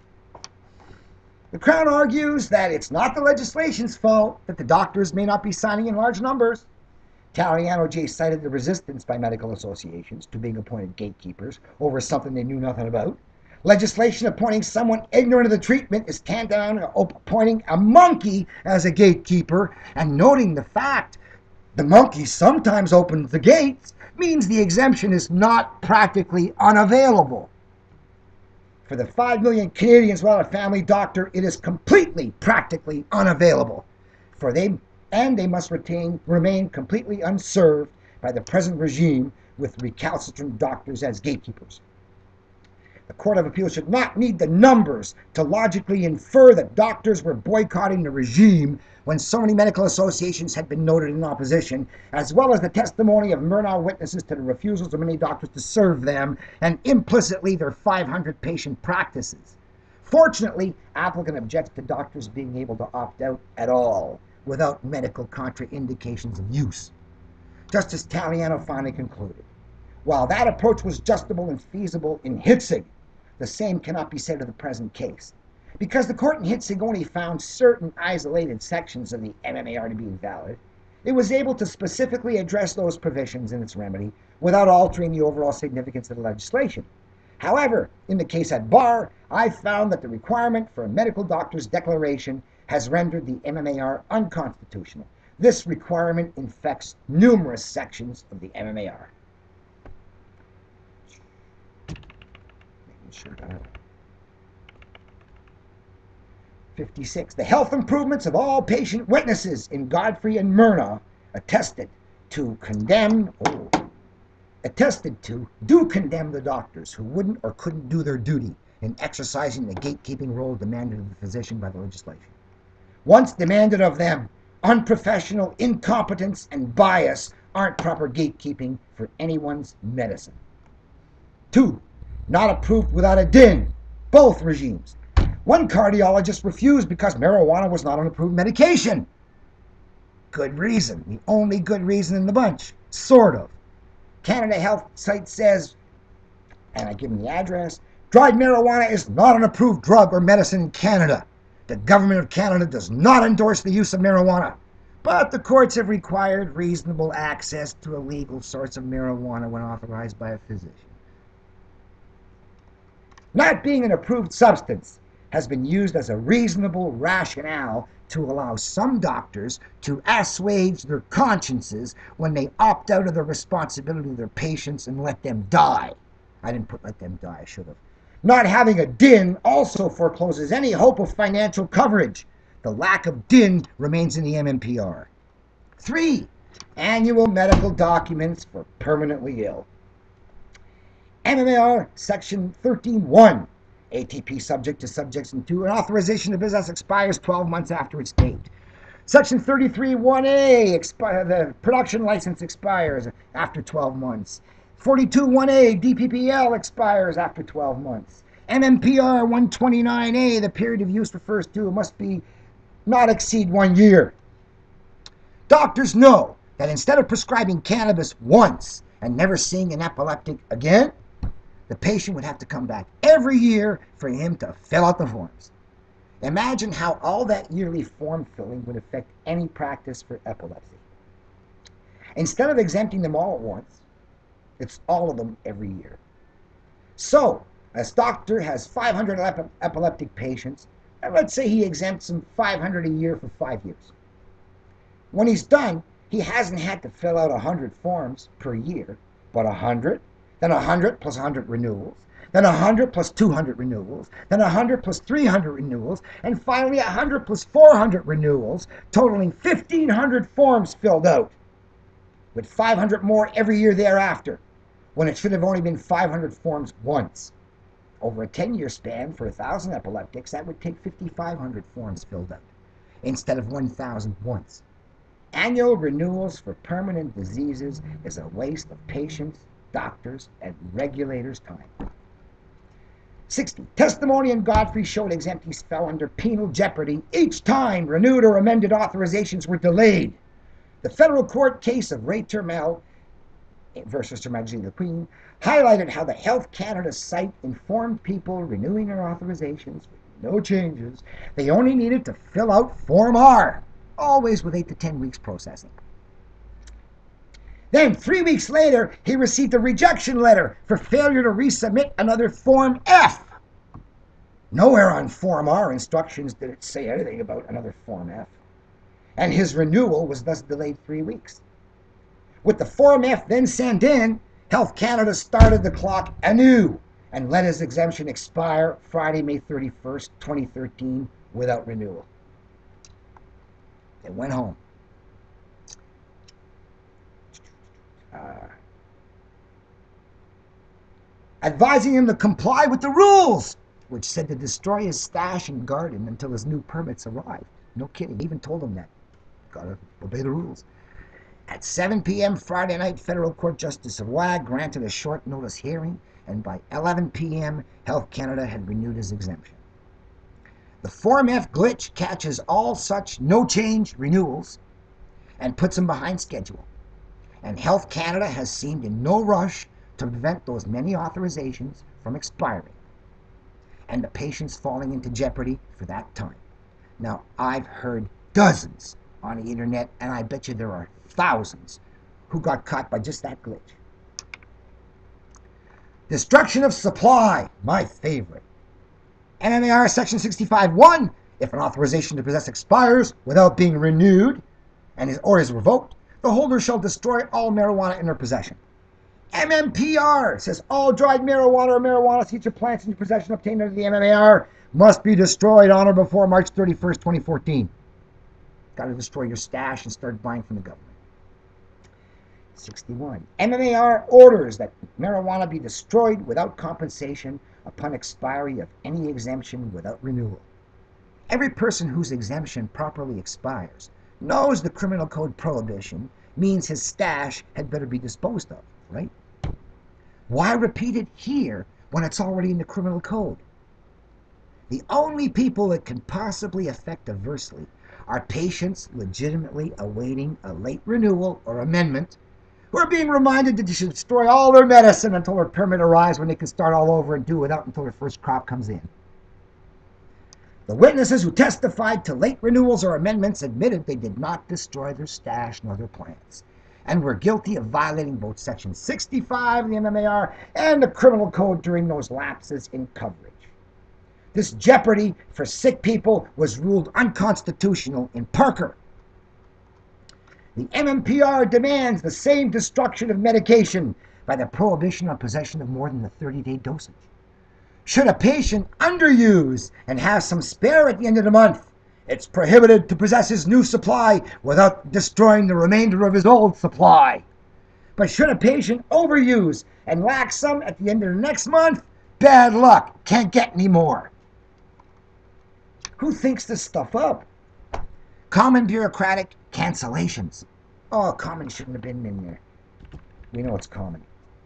The Crown argues that it's not the legislation's fault that the doctors may not be signing in large numbers. Taliano J. cited the resistance by medical associations to being appointed gatekeepers over something they knew nothing about. Legislation appointing someone ignorant of the treatment is tantamount to appointing a monkey as a gatekeeper, and noting the fact the monkey sometimes opens the gates means the exemption is not practically unavailable. For the 5 million Canadians without a family doctor, it is completely practically unavailable. They must remain completely unserved by the present regime with recalcitrant doctors as gatekeepers. The Court of Appeal should not need the numbers to logically infer that doctors were boycotting the regime when so many medical associations had been noted in opposition, as well as the testimony of Murnau witnesses to the refusals of many doctors to serve them, and implicitly their 500 patient practices. Fortunately, applicant objects to doctors being able to opt out at all without medical contraindications of use. Justice Taliano finally concluded, while that approach was justable and feasible in Hitzig, the same cannot be said of the present case. Because the court in Hitzig only found certain isolated sections of the MMAR to be invalid, it was able to specifically address those provisions in its remedy without altering the overall significance of the legislation. However, in the case at bar, I found that the requirement for a medical doctor's declaration has rendered the MMAR unconstitutional. This requirement infects numerous sections of the MMAR. Sure. 56. The health improvements of all patient witnesses in Godfrey and Myrna do condemn the doctors who wouldn't or couldn't do their duty in exercising the gatekeeping role demanded of the physician by the legislation. Once demanded of them, unprofessional incompetence and bias aren't proper gatekeeping for anyone's medicine. 2. Not approved without a din. Both regimes. One cardiologist refused because marijuana was not an approved medication. Good reason. The only good reason in the bunch. Sort of. Canada Health site says, and I give them the address, Dried marijuana is not an approved drug or medicine in Canada. The government of Canada does not endorse the use of marijuana, but the courts have required reasonable access to a legal source of marijuana when authorized by a physician. Not being an approved substance has been used as a reasonable rationale to allow some doctors to assuage their consciences when they opt out of the responsibility of their patients and let them die. I didn't put let them die, I should have. Not having a DIN also forecloses any hope of financial coverage. The lack of DIN remains in the MMPR. 3. Annual medical documents for permanently ill. MMPR Section 13.1. ATP subject to Subsection 2. An authorization to possess expires 12 months after its date. Section 33.1a. The production license expires after 12 months. 42.1a. DPPL expires after 12 months. MMPR 129a. The period of use refers to must be not exceed 1 year. Doctors know that instead of prescribing cannabis once and never seeing an epileptic again, the patient would have to come back every year for him to fill out the forms. Imagine how all that yearly form filling would affect any practice for epilepsy. Instead of exempting them all at once, it's all of them every year. So, a doctor has 500 epileptic patients, and let's say he exempts them 500 a year for 5 years. When he's done, he hasn't had to fill out 100 forms per year, but 100, then 100 plus 100 renewals, then 100 plus 200 renewals, then 100 plus 300 renewals, and finally 100 plus 400 renewals, totaling 1,500 forms filled out, with 500 more every year thereafter, when it should have only been 500 forms once. Over a 10-year span for 1,000 epileptics, that would take 5,500 forms filled out, instead of 1,000 once. Annual renewals for permanent diseases is a waste of patients, doctors, and regulators' time. 60. Testimony in Godfrey showed exemptees fell under penal jeopardy each time renewed or amended authorizations were delayed. The federal court case of Ray Turmel versus Her Majesty the Queen highlighted how the Health Canada site informed people renewing their authorizations with no changes. They only needed to fill out Form R, always with 8 to 10 weeks processing. Then, 3 weeks later, he received a rejection letter for failure to resubmit another Form F. Nowhere on Form R instructions did it say anything about another Form F. And his renewal was thus delayed 3 weeks. With the Form F then sent in, Health Canada started the clock anew and let his exemption expire Friday, May 31st, 2013, without renewal. They went home. Advising him to comply with the rules, which said to destroy his stash and garden until his new permits arrived. No kidding, he even told him that. Gotta obey the rules. At 7 p.m. Friday night, Federal Court Justice Roy granted a short notice hearing, and by 11 p.m., Health Canada had renewed his exemption. The Form F glitch catches all such no-change renewals and puts them behind schedule. And Health Canada has seemed in no rush to prevent those many authorizations from expiring and the patients falling into jeopardy for that time. Now, I've heard dozens on the internet, and I bet you there are thousands who got caught by just that glitch. Destruction of supply, my favorite. MMPR Section 65.1, if an authorization to possess expires without being renewed or is revoked, the holder shall destroy all marijuana in their possession. MMPR says all dried marijuana or marijuana seeds or plants in your possession obtained under the MMPR must be destroyed on or before March 31st, 2014. Got to destroy your stash and start buying from the government. 61. MMPR orders that marijuana be destroyed without compensation upon expiry of any exemption without renewal. Every person whose exemption properly expires knows the criminal code prohibition means his stash had better be disposed of, right? Why repeat it here when it's already in the criminal code? The only people it can possibly affect adversely are patients legitimately awaiting a late renewal or amendment who are being reminded that they should destroy all their medicine until their permit arrives, when they can start all over and do without until their first crop comes in. The witnesses who testified to late renewals or amendments admitted they did not destroy their stash nor their plants, and were guilty of violating both Section 65 of the MMPR and the Criminal Code during those lapses in coverage. This jeopardy for sick people was ruled unconstitutional in Parker. The MMPR demands the same destruction of medication by the prohibition on possession of more than the 30-day dosage. Should a patient underuse and have some spare at the end of the month, it's prohibited to possess his new supply without destroying the remainder of his old supply. But should a patient overuse and lack some at the end of the next month, bad luck, can't get any more. Who thinks this stuff up? Common bureaucratic cancellations. Oh, common shouldn't have been in there. We know it's common.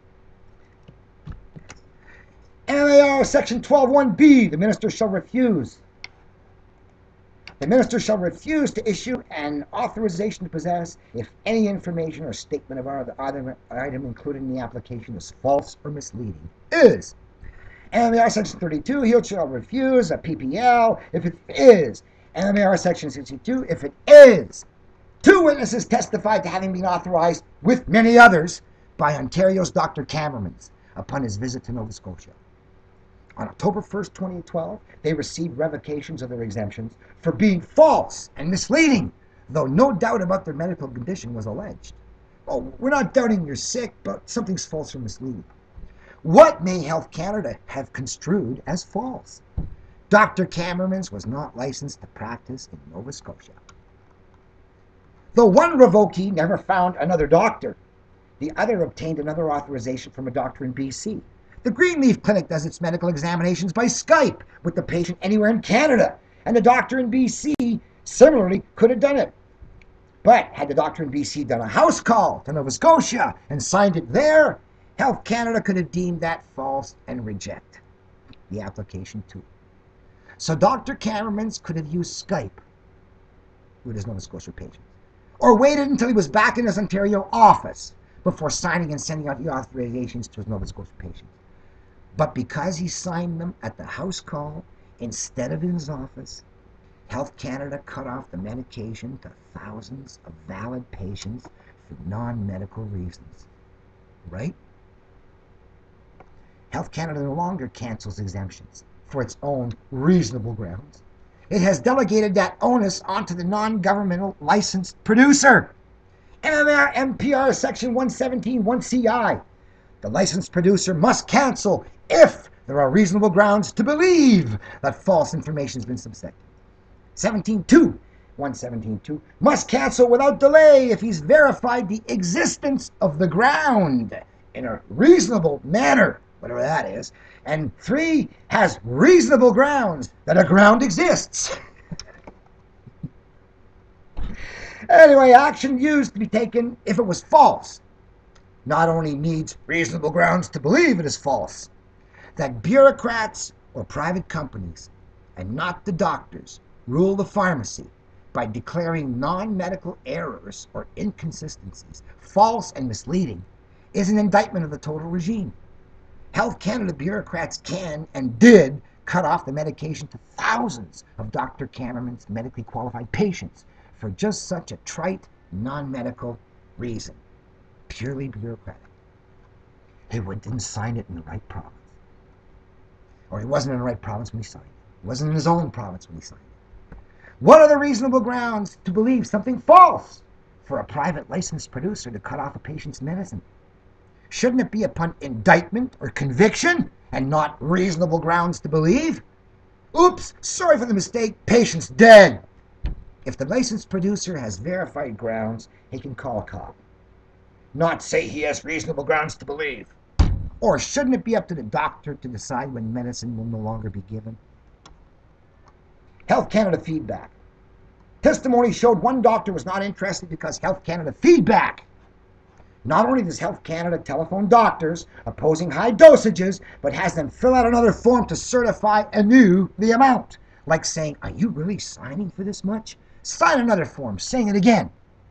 MAR Section 12(1)B, the minister shall refuse. The minister shall refuse to issue an authorization to possess if any information or statement of either item included in the application is false or misleading. Is. MAR Section 32, he shall refuse a PPL if it is. MAR Section 62, if it is. 2 witnesses testified to having been authorized, with many others, by Ontario's Dr. Camermans upon his visit to Nova Scotia. On October 1st, 2012, they received revocations of their exemptions for being false and misleading, though no doubt about their medical condition was alleged. Oh, we're not doubting you're sick, but something's false or misleading. What may Health Canada have construed as false? Dr. Camermans was not licensed to practice in Nova Scotia. Though one revokee never found another doctor, the other obtained another authorization from a doctor in BC. The Greenleaf Clinic does its medical examinations by Skype with the patient anywhere in Canada, and the doctor in BC similarly could have done it. But had the doctor in BC done a house call to Nova Scotia and signed it there, Health Canada could have deemed that false and reject the application too. So Dr. Camermans could have used Skype with his Nova Scotia patients, or waited until he was back in his Ontario office before signing and sending out the authorizations to his Nova Scotia patients. But because he signed them at the house call instead of in his office, Health Canada cut off the medication to thousands of valid patients for non-medical reasons. Right? Health Canada no longer cancels exemptions for its own reasonable grounds. It has delegated that onus onto the non-governmental licensed producer. MMPR Section 117(1)CI. The licensed producer must cancel if there are reasonable grounds to believe that false information has been subjected. 117(2) must cancel without delay if he's verified the existence of the ground in a reasonable manner, whatever that is. And 3, has reasonable grounds that a ground exists. Anyway, action used to be taken if it was false not only needs reasonable grounds to believe it is false. That bureaucrats or private companies, and not the doctors, rule the pharmacy by declaring non-medical errors or inconsistencies false and misleading is an indictment of the total regime. Health Canada bureaucrats can and did cut off the medication to thousands of Dr. Camerman's medically qualified patients for just such a trite, non-medical reason. Purely bureaucratic. He didn't sign it in the right province. Or he wasn't in the right province when he signed it. He wasn't in his own province when he signed it. What are the reasonable grounds to believe something false for a private licensed producer to cut off a patient's medicine? Shouldn't it be upon indictment or conviction and not reasonable grounds to believe? Oops, sorry for the mistake, patient's dead. If the licensed producer has verified grounds, he can call a cop. Not say he has reasonable grounds to believe. Or shouldn't it be up to the doctor to decide when medicine will no longer be given? Health Canada feedback. Testimony showed one doctor was not interested because Health Canada feedback. Not only does Health Canada telephone doctors opposing high dosages, but has them fill out another form to certify anew the amount. Like saying, are you really signing for this much? Sign another form saying it again.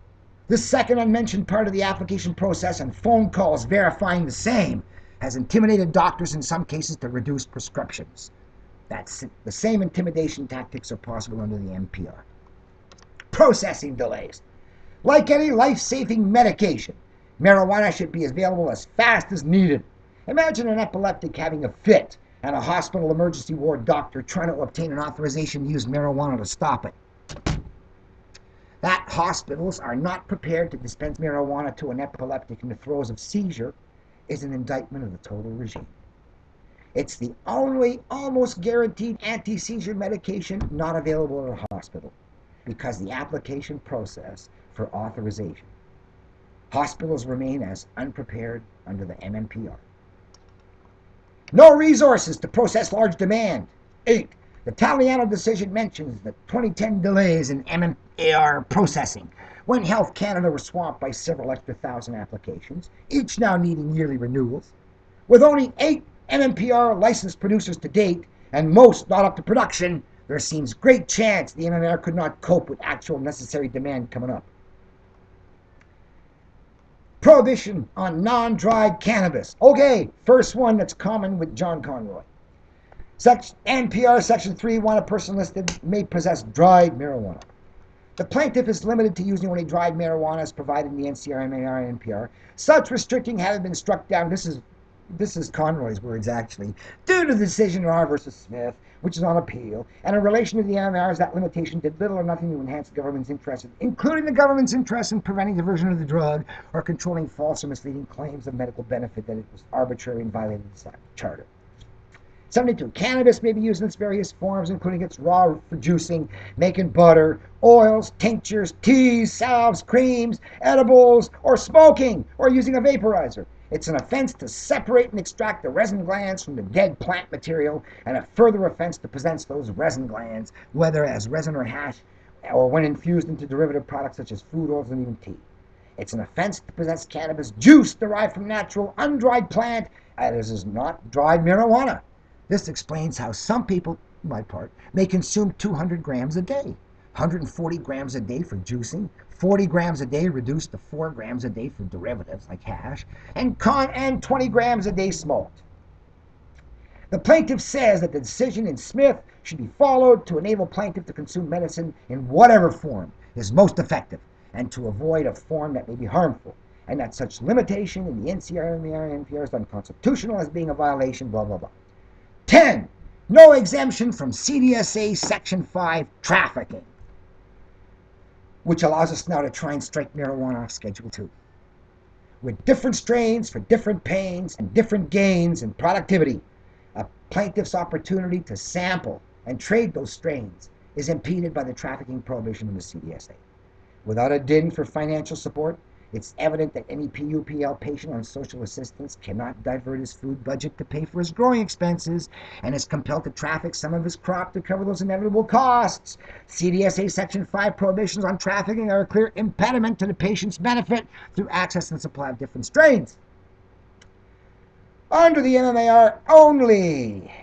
The second unmentioned part of the application process and phone calls verifying the same has intimidated doctors in some cases to reduce prescriptions. The same intimidation tactics are possible under the MPR. Processing delays. Like any life-saving medication, marijuana should be available as fast as needed. Imagine an epileptic having a fit and a hospital emergency ward doctor trying to obtain an authorization to use marijuana to stop it. That hospitals are not prepared to dispense marijuana to an epileptic in the throes of seizure is an indictment of the total regime. It's the only almost guaranteed anti-seizure medication not available at a hospital because the application process for authorization. Hospitals remain as unprepared under the MMPR. No resources to process large demand. 8. The Italiano decision mentions the 2010 delays in MMPR processing when Health Canada was swamped by several extra thousand applications, each now needing yearly renewals. With only 8 MMPR licensed producers to date, and most not up to production, there seems great chance the MMPR could not cope with actual necessary demand coming up. Prohibition on non-dried cannabis. Okay, first one that's common with John Conroy. MPR Section 3, a person listed may possess dried marijuana. The plaintiff is limited to using only dried marijuana as provided in the NCR, MMPR, and NPR. Such restricting having been struck down, this is Conroy's words actually, due to the decision in R versus Smith, which is on appeal, and in relation to the MMRs, that limitation did little or nothing to enhance the government's interest, including the government's interest in preventing diversion of the drug or controlling false or misleading claims of medical benefit that it was arbitrary and violated the charter. 72. Cannabis may be used in its various forms, including its raw for juicing, making butter, oils, tinctures, teas, salves, creams, edibles, or smoking, or using a vaporizer. It's an offense to separate and extract the resin glands from the dead plant material, and a further offense to possess those resin glands, whether as resin or hash, or when infused into derivative products such as food oils and even tea. It's an offense to possess cannabis juice derived from natural, undried plant, as is not dried marijuana. This explains how some people, my part, may consume 200 grams a day, 140 grams a day for juicing, 40 grams a day reduced to 4 grams a day for derivatives like hash, and 20 grams a day smoked. The plaintiff says that the decision in Smith should be followed to enable plaintiff to consume medicine in whatever form is most effective and to avoid a form that may be harmful, and that such limitation in the NCR and the NPR is unconstitutional as being a violation, blah, blah, blah. 10. No exemption from CDSA Section 5 trafficking, which allows us now to try and strike marijuana off Schedule 2. With different strains for different pains and different gains in productivity, a plaintiff's opportunity to sample and trade those strains is impeded by the trafficking prohibition of the CDSA. Without a DIN for financial support, it's evident that any PUPL patient on social assistance cannot divert his food budget to pay for his growing expenses and is compelled to traffic some of his crop to cover those inevitable costs. CDSA Section 5 prohibitions on trafficking are a clear impediment to the patient's benefit through access and supply of different strains. Under the MMAR only.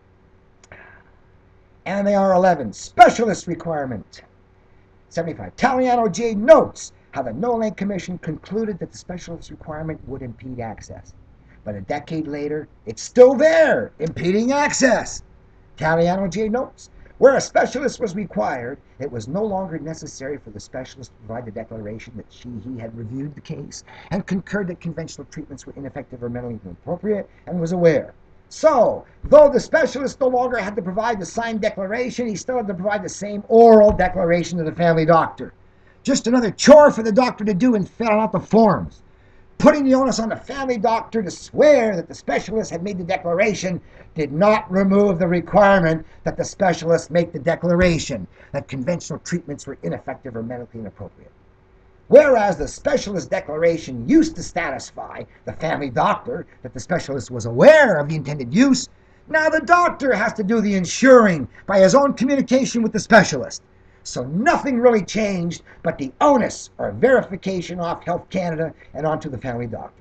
MMAR 11, specialist requirement. 75. Taliano J. notes how the No-Link Commission concluded that the specialist requirement would impede access. But a decade later, it's still there, impeding access. Taliano J. notes, where a specialist was required, it was no longer necessary for the specialist to provide the declaration that he had reviewed the case and concurred that conventional treatments were ineffective or mentally inappropriate and was aware. So, though the specialist no longer had to provide the signed declaration, he still had to provide the same oral declaration to the family doctor. Just another chore for the doctor to do and fill out the forms. Putting the onus on the family doctor to swear that the specialist had made the declaration did not remove the requirement that the specialist make the declaration that conventional treatments were ineffective or medically inappropriate. Whereas the specialist declaration used to satisfy the family doctor that the specialist was aware of the intended use, now the doctor has to do the ensuring by his own communication with the specialist. So nothing really changed but the onus or verification off Health Canada and onto the family doctor.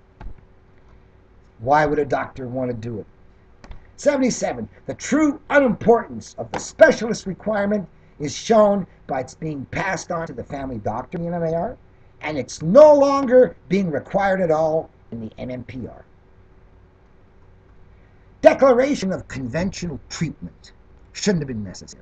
Why would a doctor want to do it? 77. The true unimportance of the specialist requirement is shown by its being passed on to the family doctor in the MMAR. and it's no longer being required at all in the MMPR. Declaration of conventional treatment shouldn't have been necessary.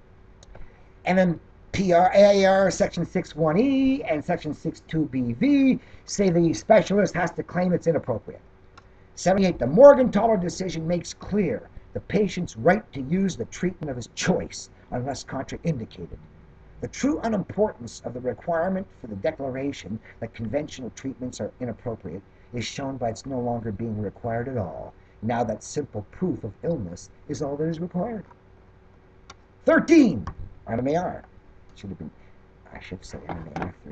MMPR, AAR Section 6.1e and Section 6.2bv say the specialist has to claim it's inappropriate. 78. The Morgenthaler decision makes clear the patient's right to use the treatment of his choice unless contraindicated. The true unimportance of the requirement for the declaration that conventional treatments are inappropriate is shown by its no longer being required at all, now that simple proof of illness is all that is required. 13. MMAR. I should say MMAR 13.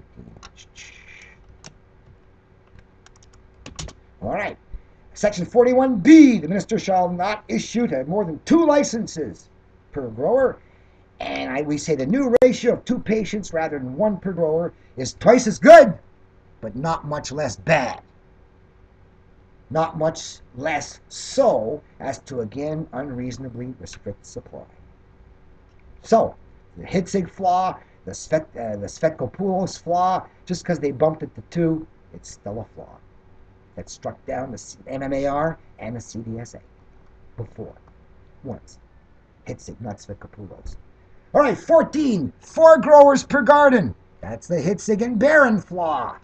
All right. Section 41B, the minister shall not issue to more than 2 licenses per grower. And we say the new ratio of 2 patients rather than 1 per grower is twice as good, but not much less bad. Not much less so as to, again, unreasonably restrict supply. So, the Hitzig flaw, the Svetkopoulos flaw, just because they bumped it to 2, it's still a flaw that struck down the MMAR and the CDSA before, once. Hitzig, not Svetkopoulos. All right, 14, 4 growers per garden. That's the Hitzig and Barron flaw.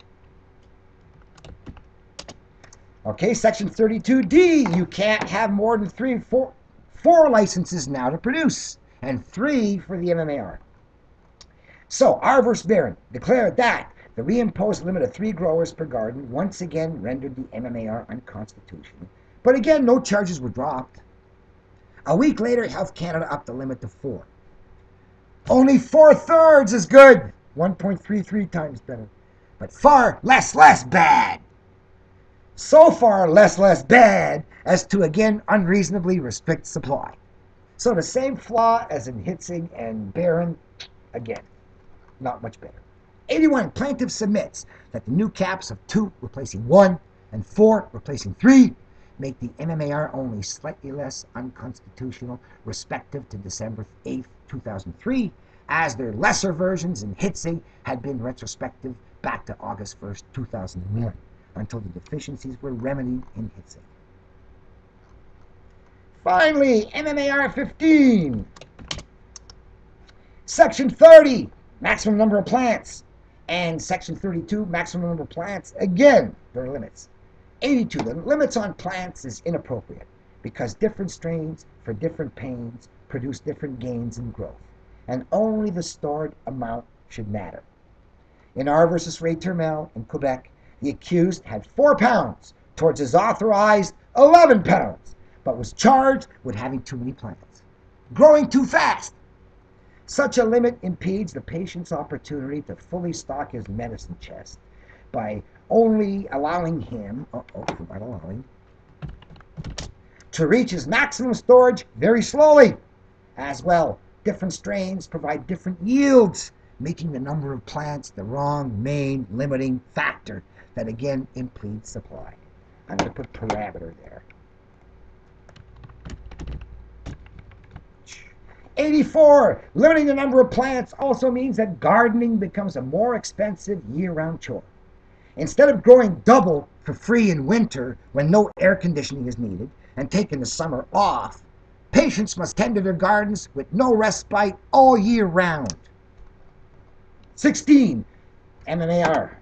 Okay, Section 32D, you can't have more than 4 licenses now to produce, and 3 for the MMAR. So, R versus Barron declared that the reimposed limit of 3 growers per garden once again rendered the MMAR unconstitutional. But again, no charges were dropped. A week later, Health Canada upped the limit to 4. Only 4/3 is good. 1.33 times better. But far less bad. So far less bad as to again unreasonably restrict supply. So the same flaw as in Hitzig and Barron, again, not much better. 81, plaintiff submits that the new caps of 2 replacing 1 and 4 replacing 3 make the MMAR only slightly less unconstitutional respective to December 8, 2003, as their lesser versions in Hitzig had been retrospective back to August 1st, 2001, until the deficiencies were remedied in Hitzig. Finally, MMAR 15. Section 30, maximum number of plants. And Section 32, maximum number of plants. Again, there are limits. 82, the limits on plants is inappropriate because different strains for different pains produce different gains in growth, and only the stored amount should matter. In R versus Ray Turmel in Quebec, the accused had 4 pounds towards his authorized 11 pounds, but was charged with having too many plants, growing too fast. Such a limit impedes the patient's opportunity to fully stock his medicine chest by only allowing him, to reach his maximum storage very slowly. As well, different strains provide different yields, making the number of plants the wrong main limiting factor that again impedes supply. I'm going to put parameter there. 84, limiting the number of plants also means that gardening becomes a more expensive year-round chore. Instead of growing double for free in winter when no air conditioning is needed and taking the summer off, patients must tend to their gardens with no respite all year round. 16, MMAR.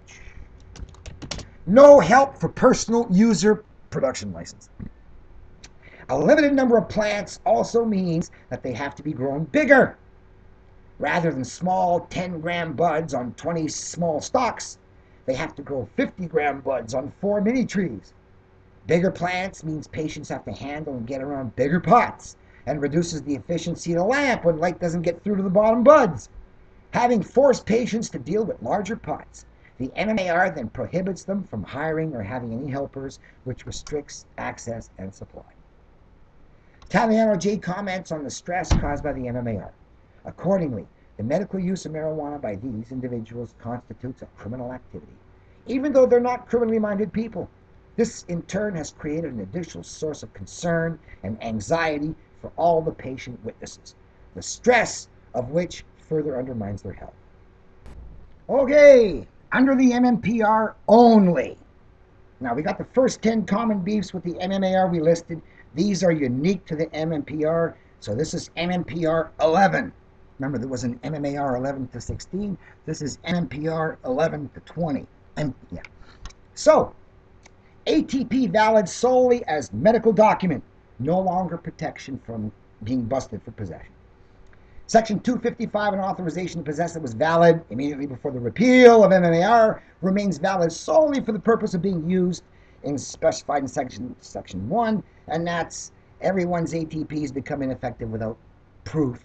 No help for personal user production license. A limited number of plants also means that they have to be grown bigger. Rather than small 10-gram buds on 20 small stalks, they have to grow 50-gram buds on 4 mini trees. Bigger plants means patients have to handle and get around bigger pots and reduces the efficiency of the lamp when light doesn't get through to the bottom buds. Having forced patients to deal with larger pots, the MMAR then prohibits them from hiring or having any helpers, which restricts access and supply. Taviano J. comments on the stress caused by the MMAR. Accordingly, the medical use of marijuana by these individuals constitutes a criminal activity, even though they're not criminally minded people. This, in turn, has created an additional source of concern and anxiety for all the patient witnesses, the stress of which further undermines their health. Okay, under the MMPR only. Now, we got the first 10 common beefs with the MMAR we listed. These are unique to the MMPR. So this is MMPR 11. Remember, there was an MMAR 11 to 16. This is MMPR 11 to 20. Yeah. So, ATP valid solely as medical document. No longer protection from being busted for possession. Section 255, an authorization to possess that was valid immediately before the repeal of MMAR remains valid solely for the purpose of being used in specified in section 1, and that's everyone's ATPs become ineffective without proof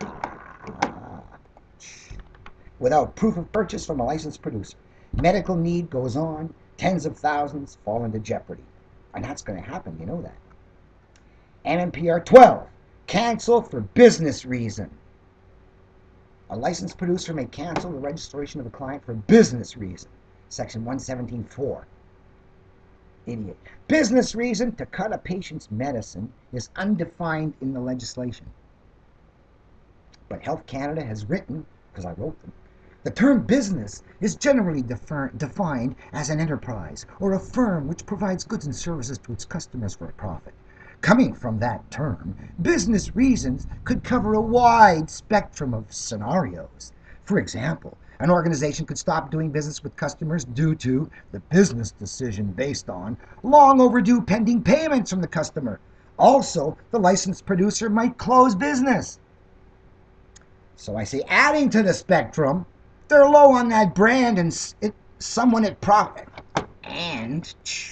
of purchase from a licensed producer. Medical need goes on, tens of thousands fall into jeopardy, and that's going to happen, you know that. MMPR 12, cancel for business reason. A licensed producer may cancel the registration of a client for business reason. Section 117.4. Idiot. Business reason to cut a patient's medicine is undefined in the legislation. But Health Canada has written, because I wrote them, the term business is generally defined as an enterprise or a firm which provides goods and services to its customers for a profit. Coming from that term, business reasons could cover a wide spectrum of scenarios. For example, an organization could stop doing business with customers due to the business decision based on long overdue pending payments from the customer. Also, the licensed producer might close business. So I say, adding to the spectrum, they're low on that brand and someone at profit. And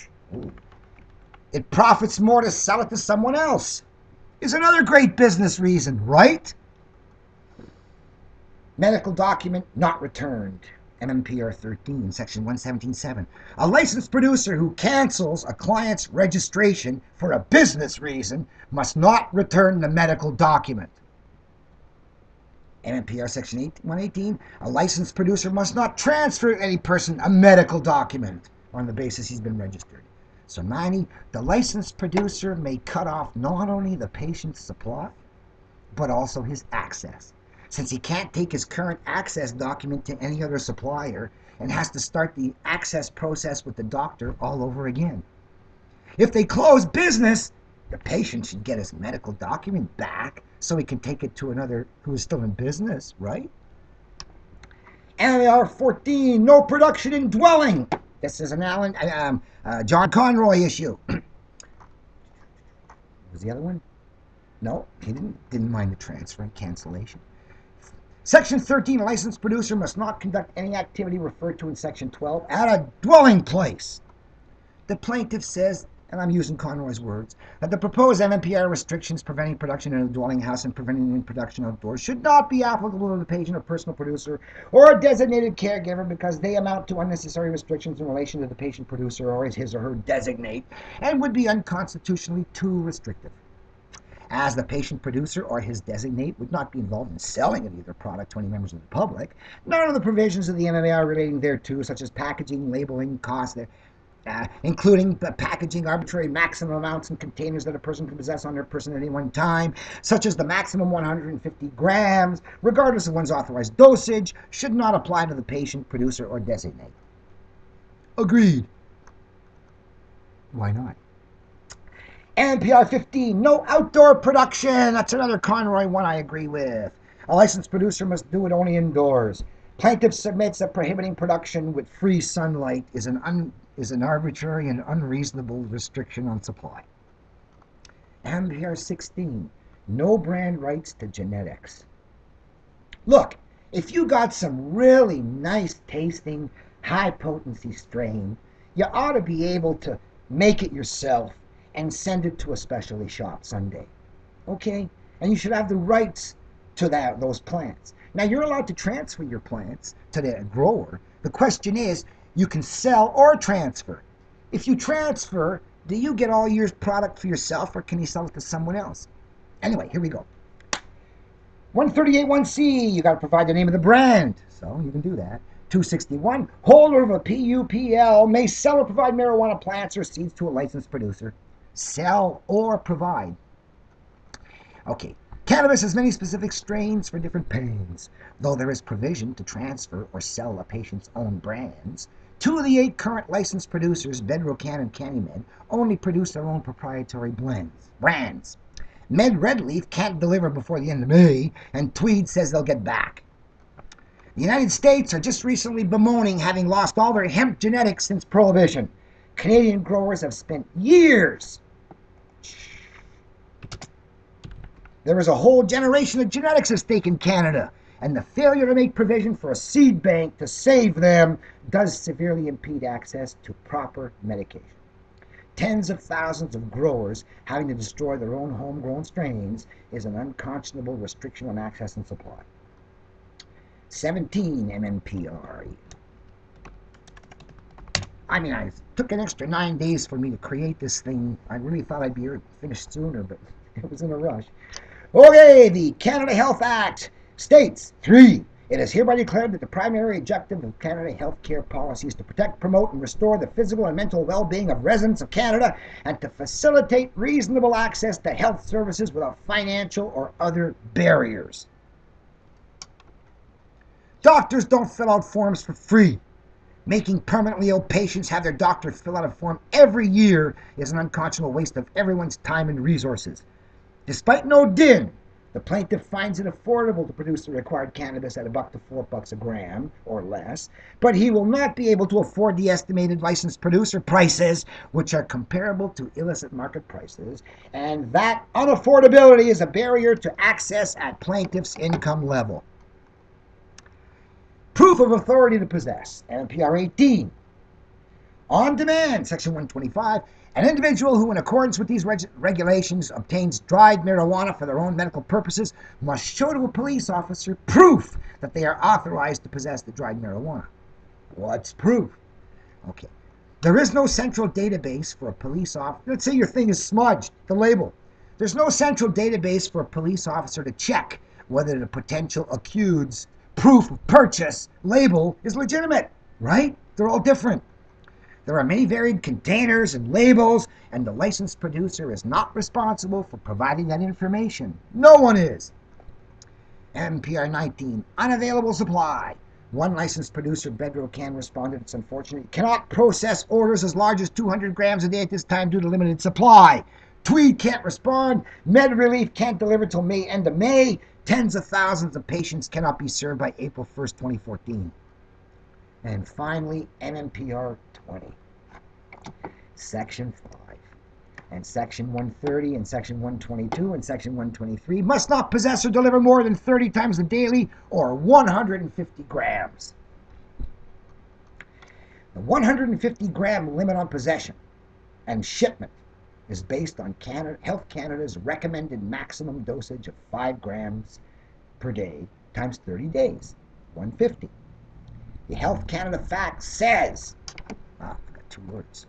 it profits more to sell it to someone else. Is another great business reason, right? Medical document not returned. MMPR 13, section 117.7. A licensed producer who cancels a client's registration for a business reason must not return the medical document. MMPR section 118. A licensed producer must not transfer to any person a medical document on the basis he's been registered. So 90, the licensed producer may cut off not only the patient's supply, but also his access, since he can't take his current access document to any other supplier and has to start the access process with the doctor all over again. If they close business, the patient should get his medical document back so he can take it to another who is still in business, right? MMPR 14, no production in dwelling. This is an John Conroy issue. Was the other one? No, he didn't mind the transfer and cancellation. Section 13, a licensed producer must not conduct any activity referred to in Section 12 at a dwelling place. The plaintiff says, and I'm using Conroy's words, that the proposed MMPR restrictions preventing production in a dwelling house and preventing production outdoors should not be applicable to the patient or personal producer or a designated caregiver because they amount to unnecessary restrictions in relation to the patient producer or his or her designate and would be unconstitutionally too restrictive. As the patient producer or his designate would not be involved in selling of either product to any members of the public, none of the provisions of the MMPR relating thereto, such as packaging, labeling, cost, including the packaging arbitrary maximum amounts and containers that a person can possess on their person at any one time, such as the maximum 150 grams, regardless of one's authorized dosage, should not apply to the patient, producer, or designate. Agreed. Why not? MMPR 15, no outdoor production. That's another Conroy one I agree with. A licensed producer must do it only indoors. Plaintiff submits that prohibiting production with free sunlight is an arbitrary and unreasonable restriction on supply. MMPR 16, no brand rights to genetics. Look, if you got some really nice tasting, high potency strain, you ought to be able to make it yourself and send it to a specialty shop someday. Okay? And you should have the rights to those plants. Now, you're allowed to transfer your plants to the grower. The question is, you can sell or transfer. If you transfer, do you get all your product for yourself or can you sell it to someone else? Anyway, here we go. 138.1c, you got to provide the name of the brand. So you can do that. 261, holder of a PUPL may sell or provide marijuana plants or seeds to a licensed producer. Sell or provide. Okay, Cannabis has many specific strains for different pains. Though there is provision to transfer or sell a patient's own brands, 2 of the 8 current licensed producers, Bedrocan and CandyMed, only produce their own proprietary brands. Med Red Leaf can't deliver before the end of May, and Tweed says they'll get back. The United States are just recently bemoaning having lost all their hemp genetics since Prohibition. Canadian growers have spent years. There is a whole generation of genetics at stake in Canada, and the failure to make provision for a seed bank to save them does severely impede access to proper medication. Tens of thousands of growers having to destroy their own homegrown strains is an unconscionable restriction on access and supply. 17 MMPR. I mean, it took an extra 9 days for me to create this thing. I really thought I'd be finished sooner, but it was in a rush. Okay, the Canada Health Act states, 3, it is hereby declared that the primary objective of Canada healthcare policy is to protect, promote, and restore the physical and mental well-being of residents of Canada and to facilitate reasonable access to health services without financial or other barriers. Doctors don't fill out forms for free. Making permanently ill patients have their doctor fill out a form every year is an unconscionable waste of everyone's time and resources. Despite no din, the plaintiff finds it affordable to produce the required cannabis at $1 to $4 a gram or less, but he will not be able to afford the estimated licensed producer prices, which are comparable to illicit market prices, and that unaffordability is a barrier to access at plaintiff's income level. Proof of authority to possess, MMPR 18. On demand, Section 125, an individual who, in accordance with these regulations, obtains dried marijuana for their own medical purposes must show to a police officer proof that they are authorized to possess the dried marijuana. What's proof? Okay. There is no central database for a police officer. Let's say your thing is smudged, the label. There's no central database for a police officer to check whether the potential accused's proof of purchase label is legitimate, right? They're all different. There are many varied containers and labels, and the licensed producer is not responsible for providing that information. No one is. MMPR 19, unavailable supply. One licensed producer, Bedrocan, responded, it's unfortunate, cannot process orders as large as 200 grams a day at this time due to limited supply. Tweed can't respond. Med Relief can't deliver till end of May. Tens of thousands of patients cannot be served by April 1st, 2014. And finally, MMPR 20. Section 5 and Section 130 and Section 122 and Section 123 must not possess or deliver more than 30 times a daily or 150 grams. The 150 gram limit on possession and shipment is based on Health Canada's recommended maximum dosage of 5 grams per day times 30 days, 150. The Health Canada fact says, I've got 2 words.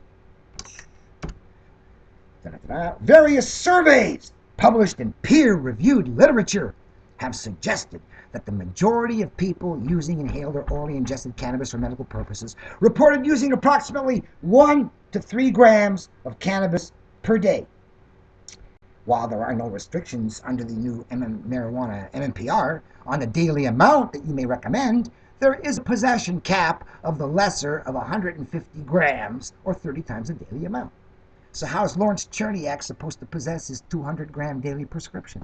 Various surveys published in peer-reviewed literature have suggested that the majority of people using inhaled or orally ingested cannabis for medical purposes reported using approximately 1 to 3 grams of cannabis per day. While there are no restrictions under the new marijuana MMPR on the daily amount that you may recommend, there is a possession cap of the lesser of 150 grams or 30 times the daily amount. So how is Lawrence Cherniak supposed to possess his 200-gram daily prescription?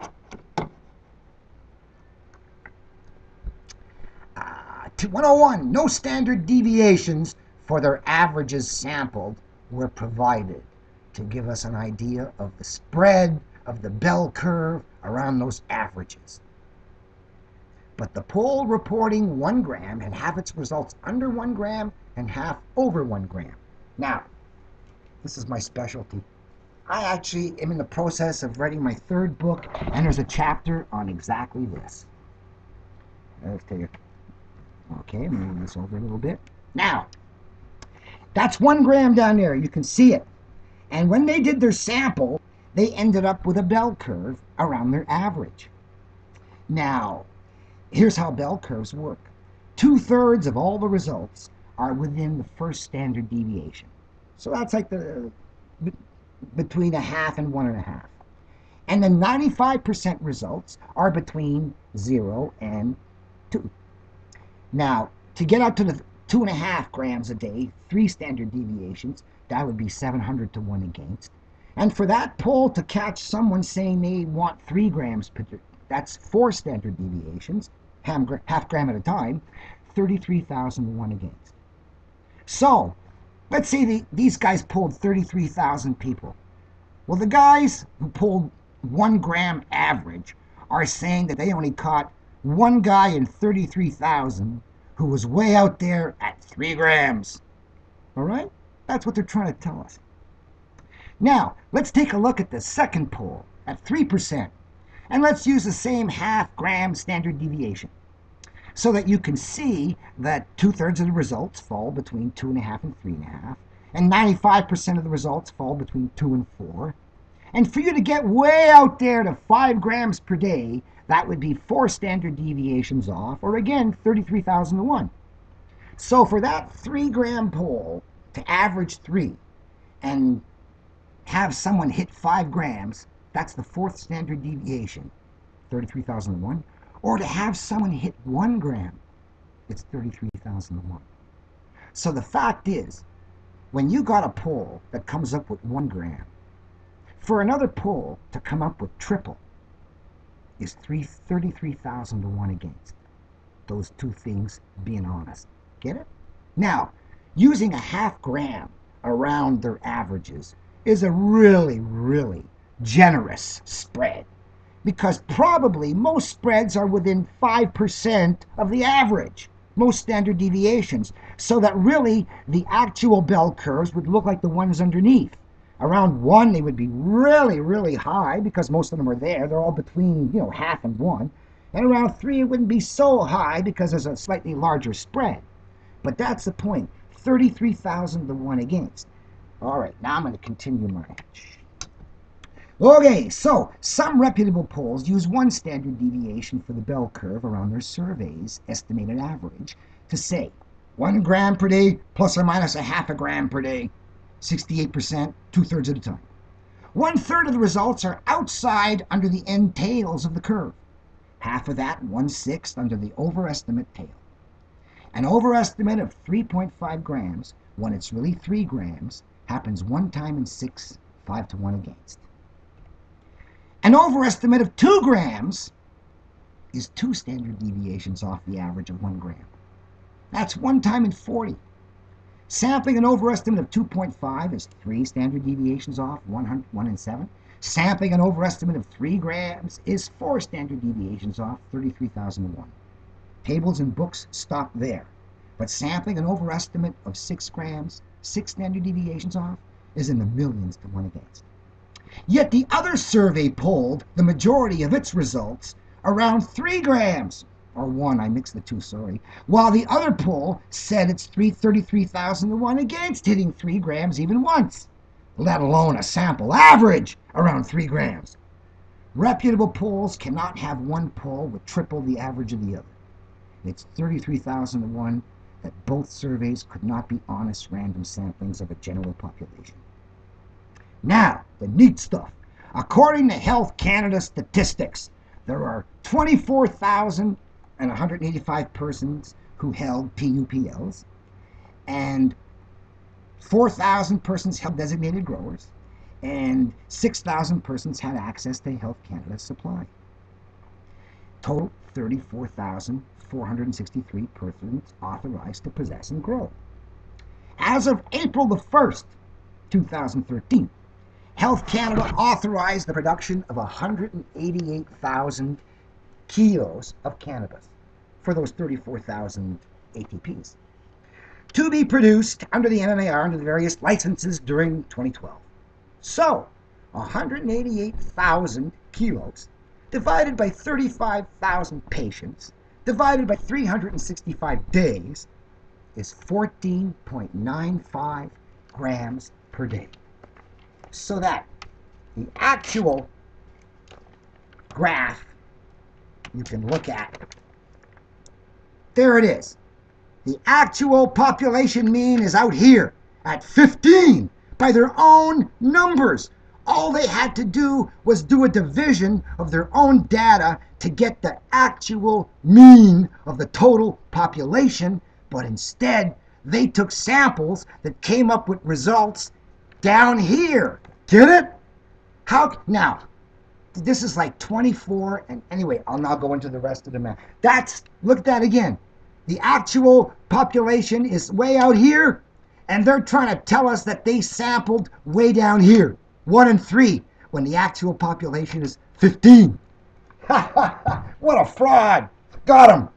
101, no standard deviations for their averages sampled were provided to give us an idea of the spread of the bell curve around those averages. But the poll reporting 1 gram had half its results under 1 gram and half over 1 gram. Now, this is my specialty. I actually am in the process of writing my 3rd book, and there's a chapter on exactly this. Let's take it. Okay, I'm moving this over a little bit. Now, that's 1 gram down there. You can see it. And when they did their sample, they ended up with a bell curve around their average. Now, here's how bell curves work. 2/3 of all the results are within the first standard deviation. So that's like between 1/2 and 1.5. And the 95% results are between 0 and 2. Now, to get up to the 2.5 grams a day, 3 standard deviations, that would be 700 to 1 against. And for that poll to catch someone saying they want 3 grams per day, that's 4 standard deviations, half gram at a time, 33,000 to 1 against. So, let's say these guys polled 33,000 people. Well, the guys who polled 1 gram average are saying that they only caught one guy in 33,000 who was way out there at 3 grams. All right? That's what they're trying to tell us. Now, let's take a look at the second poll at 3%. And let's use the same half gram standard deviation so that you can see that 2/3 of the results fall between 2.5 and 3.5, and 95% of the results fall between 2 and 4. And for you to get way out there to 5 grams per day, that would be 4 standard deviations off, or again, 33,000 to 1. So for that 3 gram poll to average 3 and have someone hit 5 grams, that's the 4th standard deviation, 33,000 to 1. Or to have someone hit 1 gram, it's 33,000 to 1. So the fact is, when you got a poll that comes up with 1 gram, for another poll to come up with triple is 33,000 to 1 against. Those two things being honest. Get it? Now, using a half gram around their averages is a really, really generous spread, because probably most spreads are within 5% of the average, most standard deviations, so that really the actual bell curves would look like the ones underneath. Around 1, they would be really, really high because most of them are there. They're all between, half and 1. And around 3, it wouldn't be so high because there's a slightly larger spread. But that's the point. 33,000 to 1 against. All right, now I'm going to continue my. Okay, so some reputable polls use 1 standard deviation for the bell curve around their survey's estimated average to say 1 gram per day plus or minus a half a gram per day, 68%, 2/3 of the time. 1/3 of the results are outside under the end tails of the curve. Half of that, 1/6, under the overestimate tail. An overestimate of 3.5 grams, when it's really 3 grams, happens 1 time in 6, 5 to 1 against. An overestimate of 2 grams is 2 standard deviations off the average of 1 gram. That's 1 time in 40. Sampling an overestimate of 2.5 is 3 standard deviations off, 1 in 7. Sampling an overestimate of 3 grams is 4 standard deviations off, 33,001. Tables and books stop there. But sampling an overestimate of 6 grams, 6 standard deviations off, is in the millions to 1 against. Yet the other survey polled the majority of its results around 3 grams, or 1, I mixed the two, sorry, while the other poll said it's 33,000 to 1 against hitting 3 grams even once, let alone a sample average around 3 grams. Reputable polls cannot have one poll with triple the average of the other. It's 33,000 to 1 that both surveys could not be honest random samplings of a general population. Now, the neat stuff. According to Health Canada statistics, there are 24,185 persons who held PUPLs, and 4,000 persons held designated growers, and 6,000 persons had access to Health Canada supply. Total 34,463 persons authorized to possess and grow. As of April the 1st, 2013, Health Canada authorized the production of 188,000 kilos of cannabis for those 34,000 ATPs to be produced under the MMPR under the various licenses during 2012. So, 188,000 kilos divided by 35,000 patients divided by 365 days is 14.95 grams per day. So that the actual graph you can look at, there it is. The actual population mean is out here at 15 by their own numbers. All they had to do was do a division of their own data to get the actual mean of the total population, but instead they took samples that came up with results down here. Get it? How now? This is like 24, and anyway, I'll now go into the rest of the math. Look at that again. The actual population is way out here, and they're trying to tell us that they sampled way down here, 1 and 3, when the actual population is 15. What a fraud. Got him.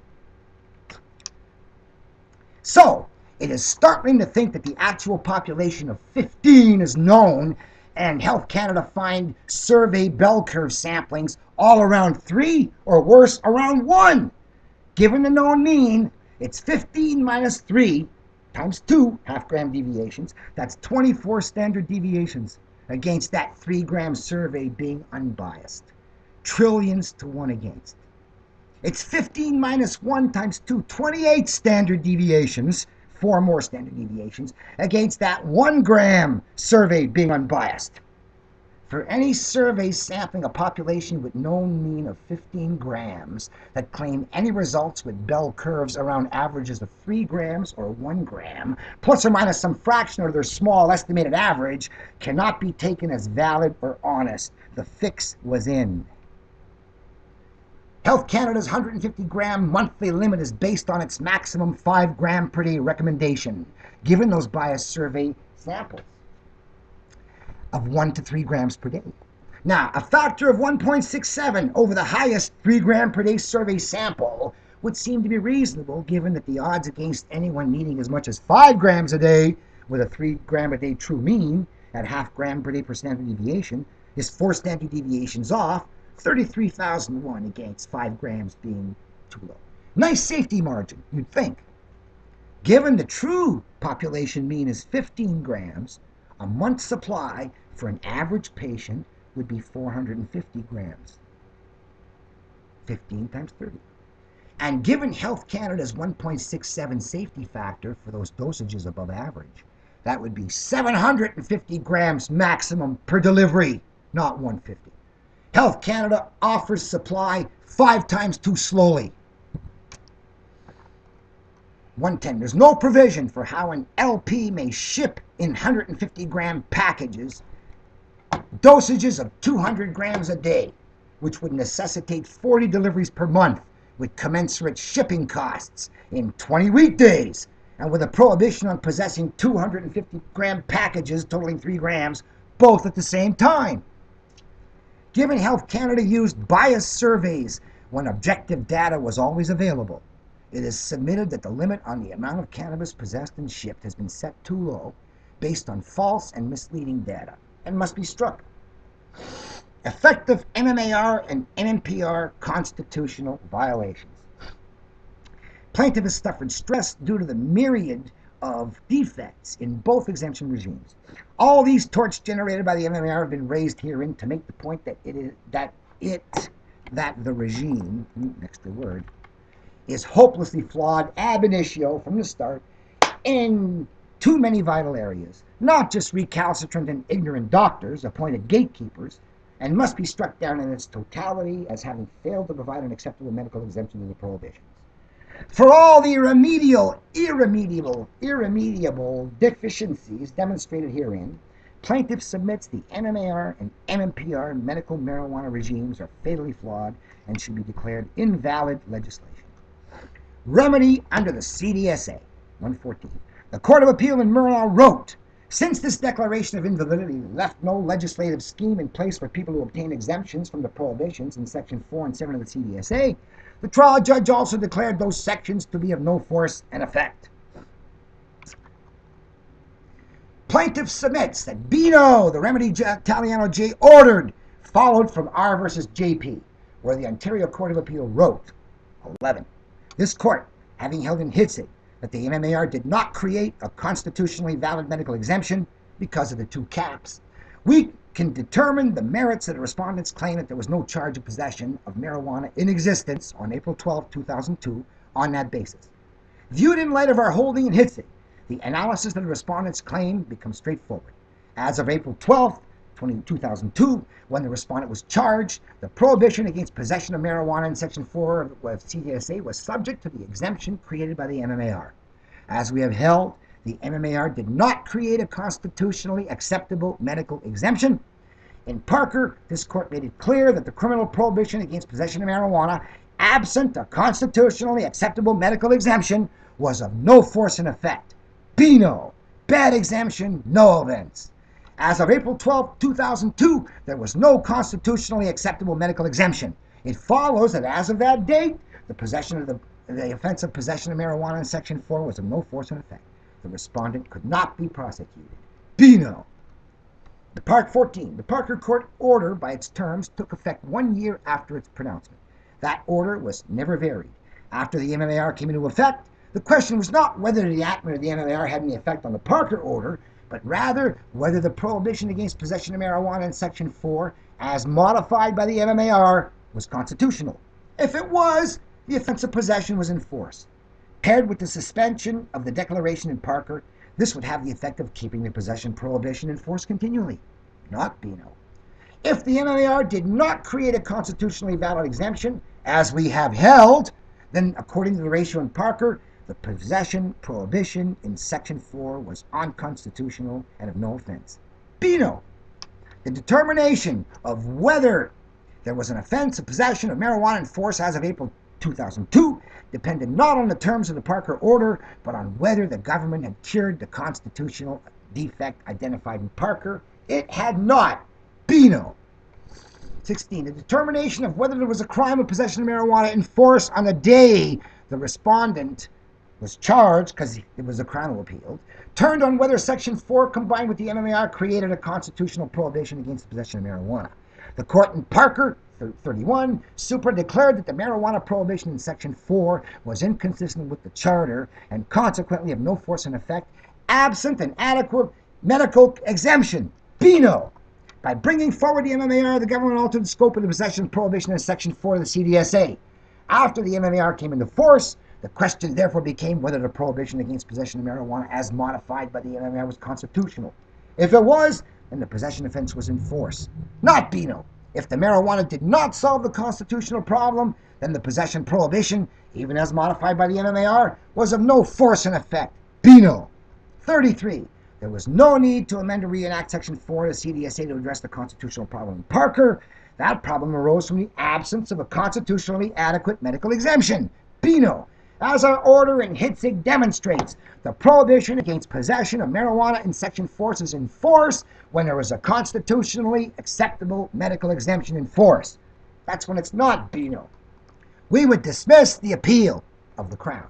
So, it is startling to think that the actual population of 15 is known, and Health Canada find survey bell curve samplings all around 3, or worse, around 1. Given the known mean, it's 15 minus 3 times 2 half-gram deviations. That's 24 standard deviations against that 3-gram survey being unbiased. Trillions to 1 against. It's 15 minus 1 times 2, 28 standard deviations, 4 more standard deviations, against that 1-gram survey being unbiased. For any survey sampling a population with known mean of 15 grams that claim any results with bell curves around averages of 3 grams or 1 gram, plus or minus some fraction of their small estimated average, cannot be taken as valid or honest. The fix was in. Health Canada's 150-gram monthly limit is based on its maximum 5-gram per day recommendation, given those biased survey samples of 1 to 3 grams per day. Now, a factor of 1.67 over the highest 3-gram per day survey sample would seem to be reasonable, given that the odds against anyone needing as much as 5 grams a day with a 3-gram a day true mean at half-gram per day per standard deviation is 4 standard deviations off, 33,001 against 5 grams being too low. Nice safety margin, you'd think. Given the true population mean is 15 grams, a month's supply for an average patient would be 450 grams. 15 times 30. And given Health Canada's 1.67 safety factor for those dosages above average, that would be 750 grams maximum per delivery, not 150. Health Canada offers supply 5 times too slowly. 110. There's no provision for how an LP may ship in 150-gram packages dosages of 200 grams a day, which would necessitate 40 deliveries per month with commensurate shipping costs in 20 weekdays, and with a prohibition on possessing 250-gram packages totaling 3 grams, both at the same time. Given Health Canada used biased surveys when objective data was always available, it is submitted that the limit on the amount of cannabis possessed and shipped has been set too low based on false and misleading data and must be struck. Effective MMAR and MMPR constitutional violations. Plaintiff has suffered stress due to the myriad of defects in both exemption regimes. All these torts generated by the MMPR have been raised herein to make the point that the regime, next the word, is hopelessly flawed ab initio from the start in too many vital areas, not just recalcitrant and ignorant doctors appointed gatekeepers, and must be struck down in its totality as having failed to provide an acceptable medical exemption to the prohibitions. For all the irremediable deficiencies demonstrated herein, plaintiff submits the MMAR and MMPR medical marijuana regimes are fatally flawed and should be declared invalid legislation. Remedy under the CDSA, 114. The Court of Appeal in Merlaw wrote, since this declaration of invalidity left no legislative scheme in place for people who obtain exemptions from the prohibitions in Section 4 and 7 of the CDSA, the trial judge also declared those sections to be of no force and effect. Plaintiff submits that Bino, the remedy Italiano J ordered, followed from R versus JP, where the Ontario Court of Appeal wrote, 11. This court, having held in Hitzig that the MMAR did not create a constitutionally valid medical exemption because of the 2 caps, we can determine the merits of the respondent's claim that there was no charge of possession of marijuana in existence on April 12, 2002 on that basis. Viewed in light of our holding in Hitzig, the analysis of the respondent's claim becomes straightforward. As of April 12, 2002, when the respondent was charged, the prohibition against possession of marijuana in Section 4 of CDSA was subject to the exemption created by the MMAR. As we have held, the MMAR did not create a constitutionally acceptable medical exemption. In Parker, this court made it clear that the criminal prohibition against possession of marijuana, absent a constitutionally acceptable medical exemption, was of no force and effect. Bino, bad exemption, no offense. As of April 12, 2002, there was no constitutionally acceptable medical exemption. It follows that as of that date, the offense of possession of marijuana in Section 4 was of no force and effect. The respondent could not be prosecuted. Bino. Part 14. The Parker Court order, by its terms, took effect 1 year after its pronouncement. That order was never varied. After the MMAR came into effect, the question was not whether the enactment of the MMAR had any effect on the Parker order, but rather whether the prohibition against possession of marijuana in Section 4, as modified by the MMAR, was constitutional. If it was, the offense of possession was in force. Paired with the suspension of the declaration in Parker, this would have the effect of keeping the possession prohibition in force continually, not Bino. If the MMAR did not create a constitutionally valid exemption, as we have held, then according to the ratio in Parker, the possession prohibition in Section 4 was unconstitutional and of no offense. Bino. The determination of whether there was an offense of possession of marijuana in force as of April 2002 depended not on the terms of the Parker order, but on whether the government had cured the constitutional defect identified in Parker. It had not. Bino. 16. The determination of whether there was a crime of possession of marijuana in force on the day the respondent was charged, because it was a criminal appeal, turned on whether Section 4 combined with the MMAR created a constitutional prohibition against the possession of marijuana. The court in Parker 31, Supra declared that the marijuana prohibition in Section 4 was inconsistent with the Charter and consequently of no force and effect, absent an adequate medical exemption. Bino. By bringing forward the MMAR, the government altered the scope of the possession prohibition in Section 4 of the CDSA. After the MMAR came into force, the question therefore became whether the prohibition against possession of marijuana as modified by the MMAR was constitutional. If it was, then the possession offense was in force, not Bino. If the marijuana did not solve the constitutional problem, then the possession prohibition, even as modified by the MMAR, was of no force and effect. Bino. 33. There was no need to amend or reenact Section 4 of the CDSA to address the constitutional problem in Parker. That problem arose from the absence of a constitutionally adequate medical exemption. Bino. As our order in Hitzig demonstrates, the prohibition against possession of marijuana in Section 4 is in force when there is a constitutionally acceptable medical exemption in force. That's when it's not Bino. We would dismiss the appeal of the Crown.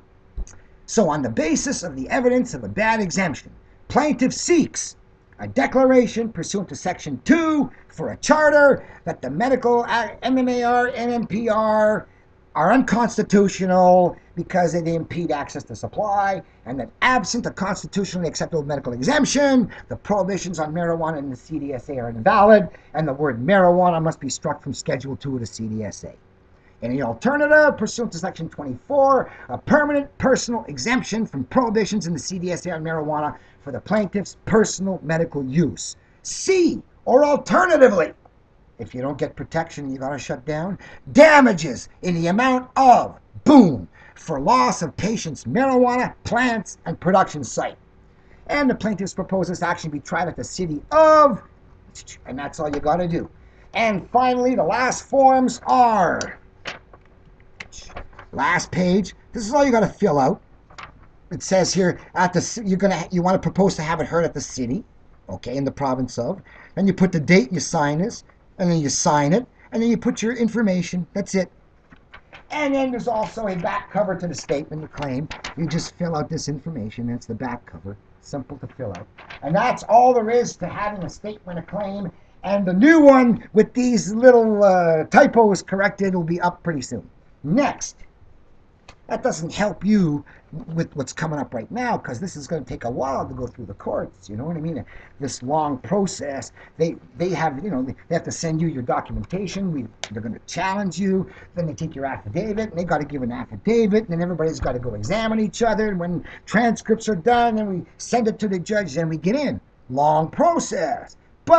So on the basis of the evidence of a bad exemption, plaintiff seeks a declaration pursuant to Section 2 for a charter that the medical MMAR, MMPR are unconstitutional because they impede access to supply, and that absent a constitutionally acceptable medical exemption, the prohibitions on marijuana in the CDSA are invalid, and the word marijuana must be struck from Schedule 2 of the CDSA. In the alternative, pursuant to Section 24, a permanent personal exemption from prohibitions in the CDSA on marijuana for the plaintiff's personal medical use. C, or alternatively, if you don't get protection, you got to shut down, damages in the amount of, boom, for loss of patient's marijuana, plants, and production site. And the plaintiffs propose this action be tried at the city of, and that's all you got to do. And finally, the last forms are, last page, this is all you got to fill out. It says here, you want to propose to have it heard at the city, okay, in the province of, and you put the date and you sign this, and then you sign it, and then you put your information. That's it. And then there's also a back cover to the statement of claim. You just fill out this information. It's the back cover. Simple to fill out. And that's all there is to having a statement of claim. And the new one with these little typos corrected will be up pretty soon. Next. That doesn't help you with what's coming up right now, because this is going to take a while to go through the courts. You know what I mean? This long process. They have, they have to send you your documentation. They're going to challenge you. Then they take your affidavit, and they got to give an affidavit, and then everybody's got to go examine each other. And when transcripts are done, then we send it to the judge, then we get in. Long process. But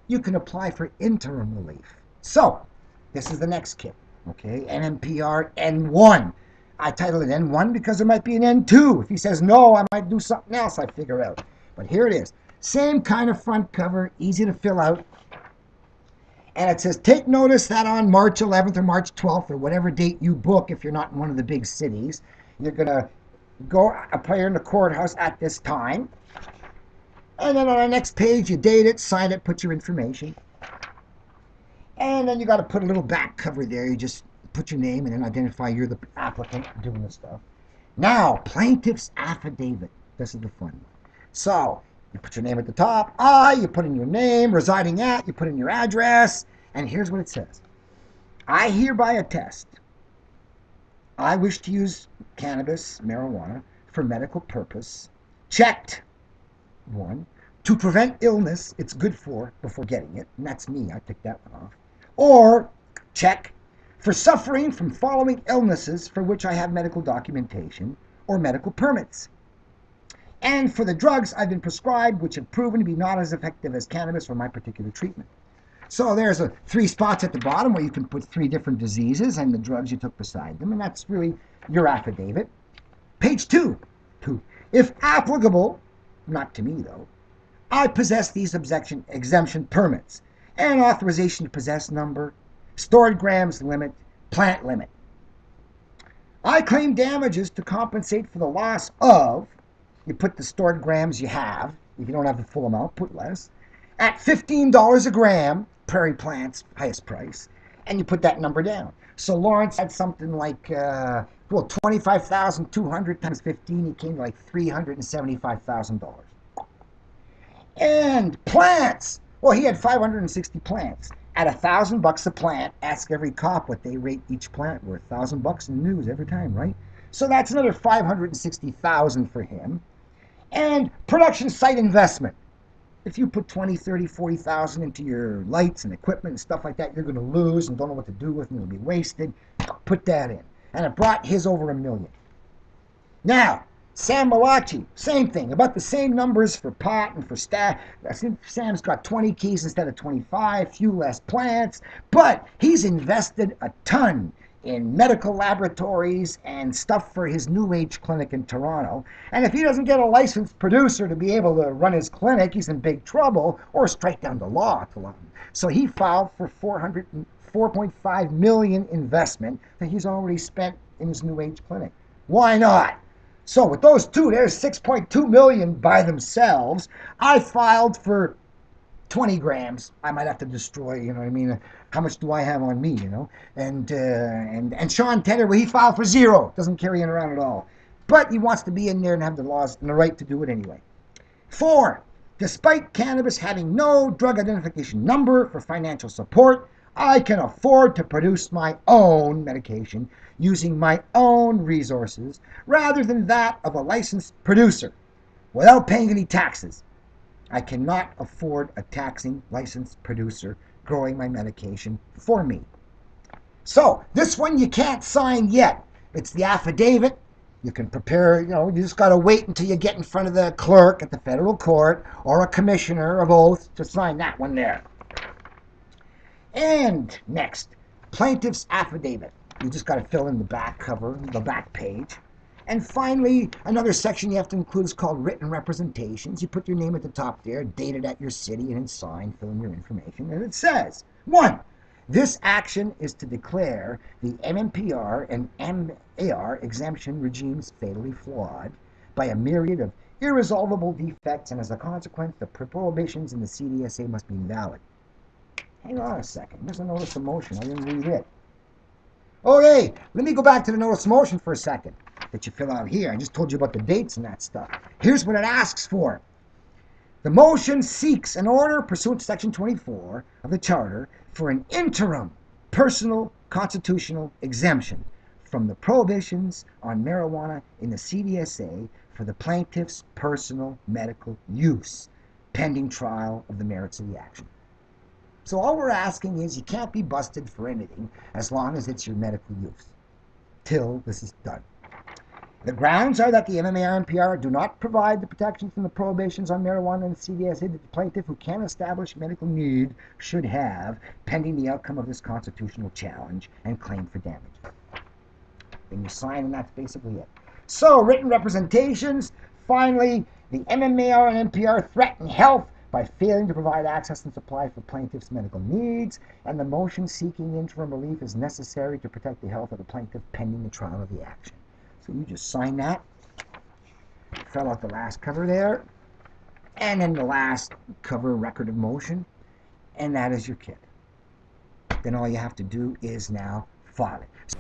you can apply for interim relief. So, this is the next kit, okay? MMPR N1. I titled it N1 because there might be an N2. If he says no, I might do something else I figure out. But here it is. Same kind of front cover, easy to fill out. And it says, take notice that on March 11th or March 12th or whatever date you book, if you're not in one of the big cities, you're going to go appear in the courthouse at this time. And then on the next page, you date it, sign it, put your information. And then you got to put a little back cover there. You just put your name and then identify you're the applicant doing the stuff. Now, plaintiff's affidavit. This is the fun one. So, you put your name at the top. You put in your name, residing at, you put in your address. And here's what it says. I hereby attest. I wish to use cannabis, marijuana, for medical purpose. Checked. 1. To prevent illness it's good for before getting it. And that's me. I picked that one off. Or, check, for suffering from following illnesses for which I have medical documentation or medical permits. And for the drugs I've been prescribed which have proven to be not as effective as cannabis for my particular treatment. So there's 3 spots at the bottom where you can put 3 different diseases and the drugs you took beside them. And that's really your affidavit. Page 2. If applicable, not to me though, I possess these exemption permits and authorization to possess number, stored grams limit, plant limit. I claim damages to compensate for the loss of, you put the stored grams you have, if you don't have the full amount, put less, at $15 a gram, prairie plants, highest price, and you put that number down. So Lawrence had something like, 25,200 times 15, he came to like $375,000. And plants, well, he had 560 plants. At $1,000 a plant, ask every cop what they rate each plant worth. $1,000 in the news every time, right? So that's another 560,000 for him. And production site investment. If you put 20, 30, 40,000 into your lights and equipment and stuff like that, you're going to lose and don't know what to do with and it'll be wasted. Put that in. And it brought his over $1 million. Now, Sam Malachi, same thing, about the same numbers for pot and for staff. I think Sam's got 20 keys instead of 25, few less plants, but he's invested a ton in medical laboratories and stuff for his New Age clinic in Toronto. And if he doesn't get a licensed producer to be able to run his clinic, he's in big trouble, or strike down the law to allow him. So he filed for $4.5 million investment that he's already spent in his New Age clinic. Why not? So with those two, there's $6.2 million by themselves. I filed for 20 grams. I might have to destroy, you know what I mean? How much do I have on me, you know? And Sean Tedder, well, he filed for 0. Doesn't carry it around at all. But he wants to be in there and have the laws and the right to do it anyway. 4, despite cannabis having no drug identification number for financial support, I can afford to produce my own medication using my own resources rather than that of a licensed producer without paying any taxes. I cannot afford a taxing licensed producer growing my medication for me. So this one you can't sign yet. It's the affidavit. You can prepare, you just got to wait until you get in front of the clerk at the federal court or a commissioner of oath to sign that one there. And next, plaintiff's affidavit. You just got to fill in the back cover, the back page. And finally, another section you have to include is called written representations. You put your name at the top there, date it at your city, and then sign, fill in your information. And it says, 1, this action is to declare the MMPR and MAR exemption regimes fatally flawed by a myriad of irresolvable defects, and as a consequence, the prohibitions in the CDSA must be invalid. Hang on a second. There's a notice of motion. I didn't read it. Okay, let me go back to the notice of motion for a second that you fill out here. I just told you about the dates and that stuff. Here's what it asks for. The motion seeks an order pursuant to Section 24 of the Charter for an interim personal constitutional exemption from the prohibitions on marijuana in the CDSA for the plaintiff's personal medical use, pending trial of the merits of the action. So all we're asking is you can't be busted for anything as long as it's your medical use, till this is done. The grounds are that the MMA and MMPR do not provide the protections from the prohibitions on marijuana and CDSA that the plaintiff who can establish medical need should have pending the outcome of this constitutional challenge and claim for damage. Then you sign, and that's basically it. So, written representations. Finally, the MMAR and MPR threaten health by failing to provide access and supply for plaintiff's medical needs, and the motion seeking interim relief is necessary to protect the health of the plaintiff pending the trial of the action. So you just sign that, fill out the last cover there, and then the last cover record of motion, and that is your kit. Then all you have to do is now file it.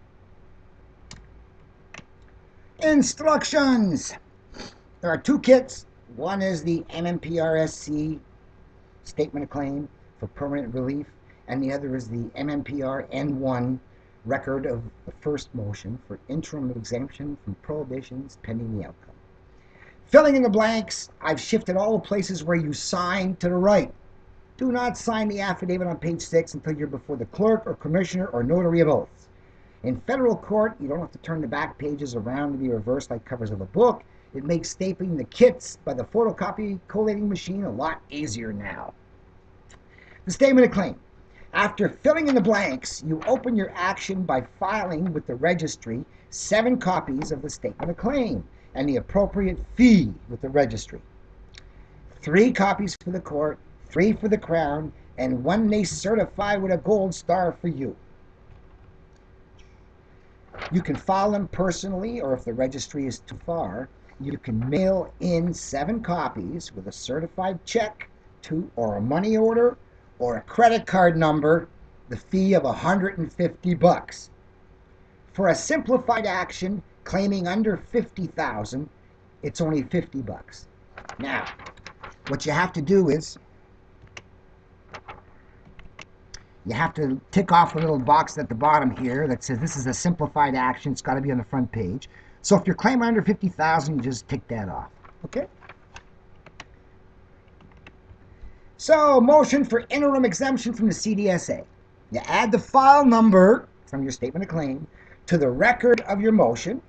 Instructions. There are two kits. One is the MMPRSC Statement of Claim for Permanent Relief, and the other is the MMPR N1 Record of the First Motion for Interim Exemption from Prohibitions pending the outcome. Filling in the blanks, I've shifted all the places where you sign to the right. Do not sign the affidavit on page 6 until you're before the clerk or commissioner or notary of oaths. In federal court, you don't have to turn the back pages around to be reversed like covers of a book. It makes stapling the kits by the photocopy collating machine a lot easier now. The Statement of Claim. After filling in the blanks, you open your action by filing with the registry 7 copies of the Statement of Claim and the appropriate fee with the registry. 3 copies for the court, 3 for the Crown, and 1 they certify with a gold star for you. You can file them personally, or if the registry is too far, you can mail in 7 copies with a certified check to, or a money order, or a credit card number, the fee of $150. For a simplified action claiming under $50,000, it's only $50. Now, what you have to do is you have to tick off a little box at the bottom here that says this is a simplified action. It's got to be on the front page. So if you're claiming under $50,000, you just tick that off. Okay? So, motion for interim exemption from the CDSA. You add the file number from your statement of claim to the record of your motion,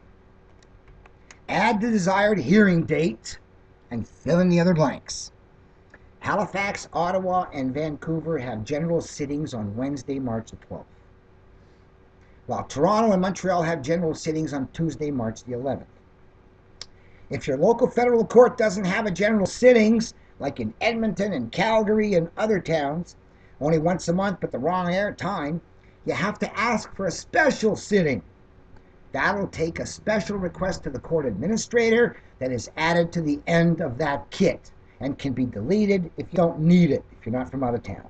add the desired hearing date, and fill in the other blanks. Halifax, Ottawa, and Vancouver have general sittings on Wednesday, March the 12th, while Toronto and Montreal have general sittings on Tuesday, March the 11th. If your local federal court doesn't have a general sittings, like in Edmonton and Calgary and other towns, only once a month but the wrong air time, you have to ask for a special sitting. That'll take a special request to the court administrator that is added to the end of that kit and can be deleted if you don't need it, if you're not from out of town.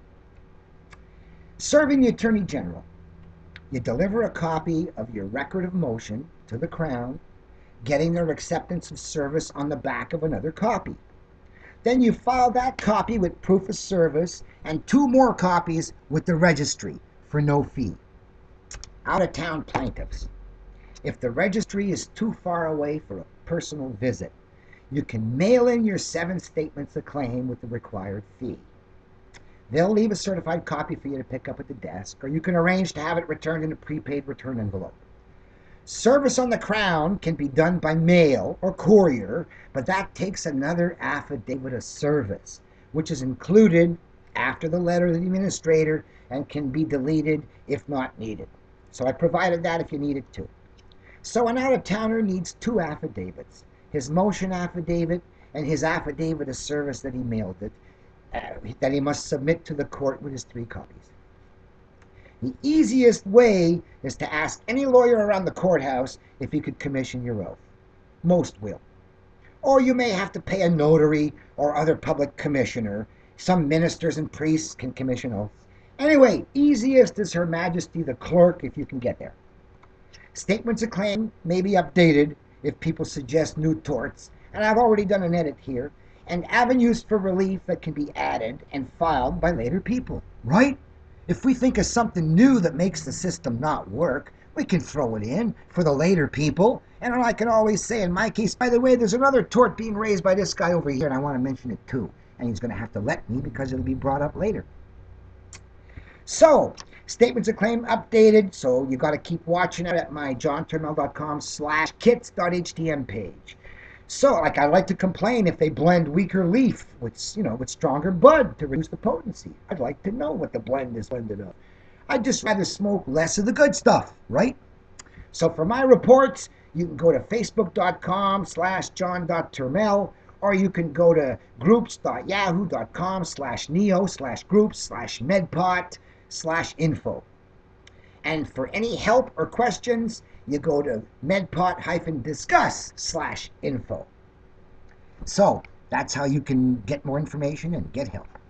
Serving the Attorney General. You deliver a copy of your record of motion to the Crown, getting their acceptance of service on the back of another copy. Then you file that copy with proof of service and 2 more copies with the registry for no fee. Out-of-town plaintiffs. If the registry is too far away for a personal visit, you can mail in your 7 statements of claim with the required fee. They'll leave a certified copy for you to pick up at the desk, or you can arrange to have it returned in a prepaid return envelope. Service on the Crown can be done by mail or courier, but that takes another affidavit of service, which is included after the letter of the administrator and can be deleted if not needed. So I provided that if you need it too. So an out-of-towner needs 2 affidavits, his motion affidavit and his affidavit of service that he mailed it, that he must submit to the court with his 3 copies. The easiest way is to ask any lawyer around the courthouse if he could commission your oath. Most will. Or you may have to pay a notary or other public commissioner. Some ministers and priests can commission oaths. Anyway, easiest is Her Majesty the Clerk if you can get there. Statements of claim may be updated if people suggest new torts, and I've already done an edit here, and avenues for relief that can be added and filed by later people, right? If we think of something new that makes the system not work, we can throw it in for the later people. And I can always say, in my case, by the way, there's another tort being raised by this guy over here, and I want to mention it too. And he's going to have to let me because it'll be brought up later. So, Statements of claim updated, so you got to keep watching it at my johnturmel.com/kits.htm page. So, like, I like to complain if they blend weaker leaf with, with stronger bud to reduce the potency. I'd like to know what the blend is blended of. I'd just rather smoke less of the good stuff, right? So for my reports, you can go to facebook.com/john.turmel, or you can go to groups.yahoo.com/neo/groups/medpot/info. And for any help or questions, you go to medpot-discuss/info. So that's how you can get more information and get help.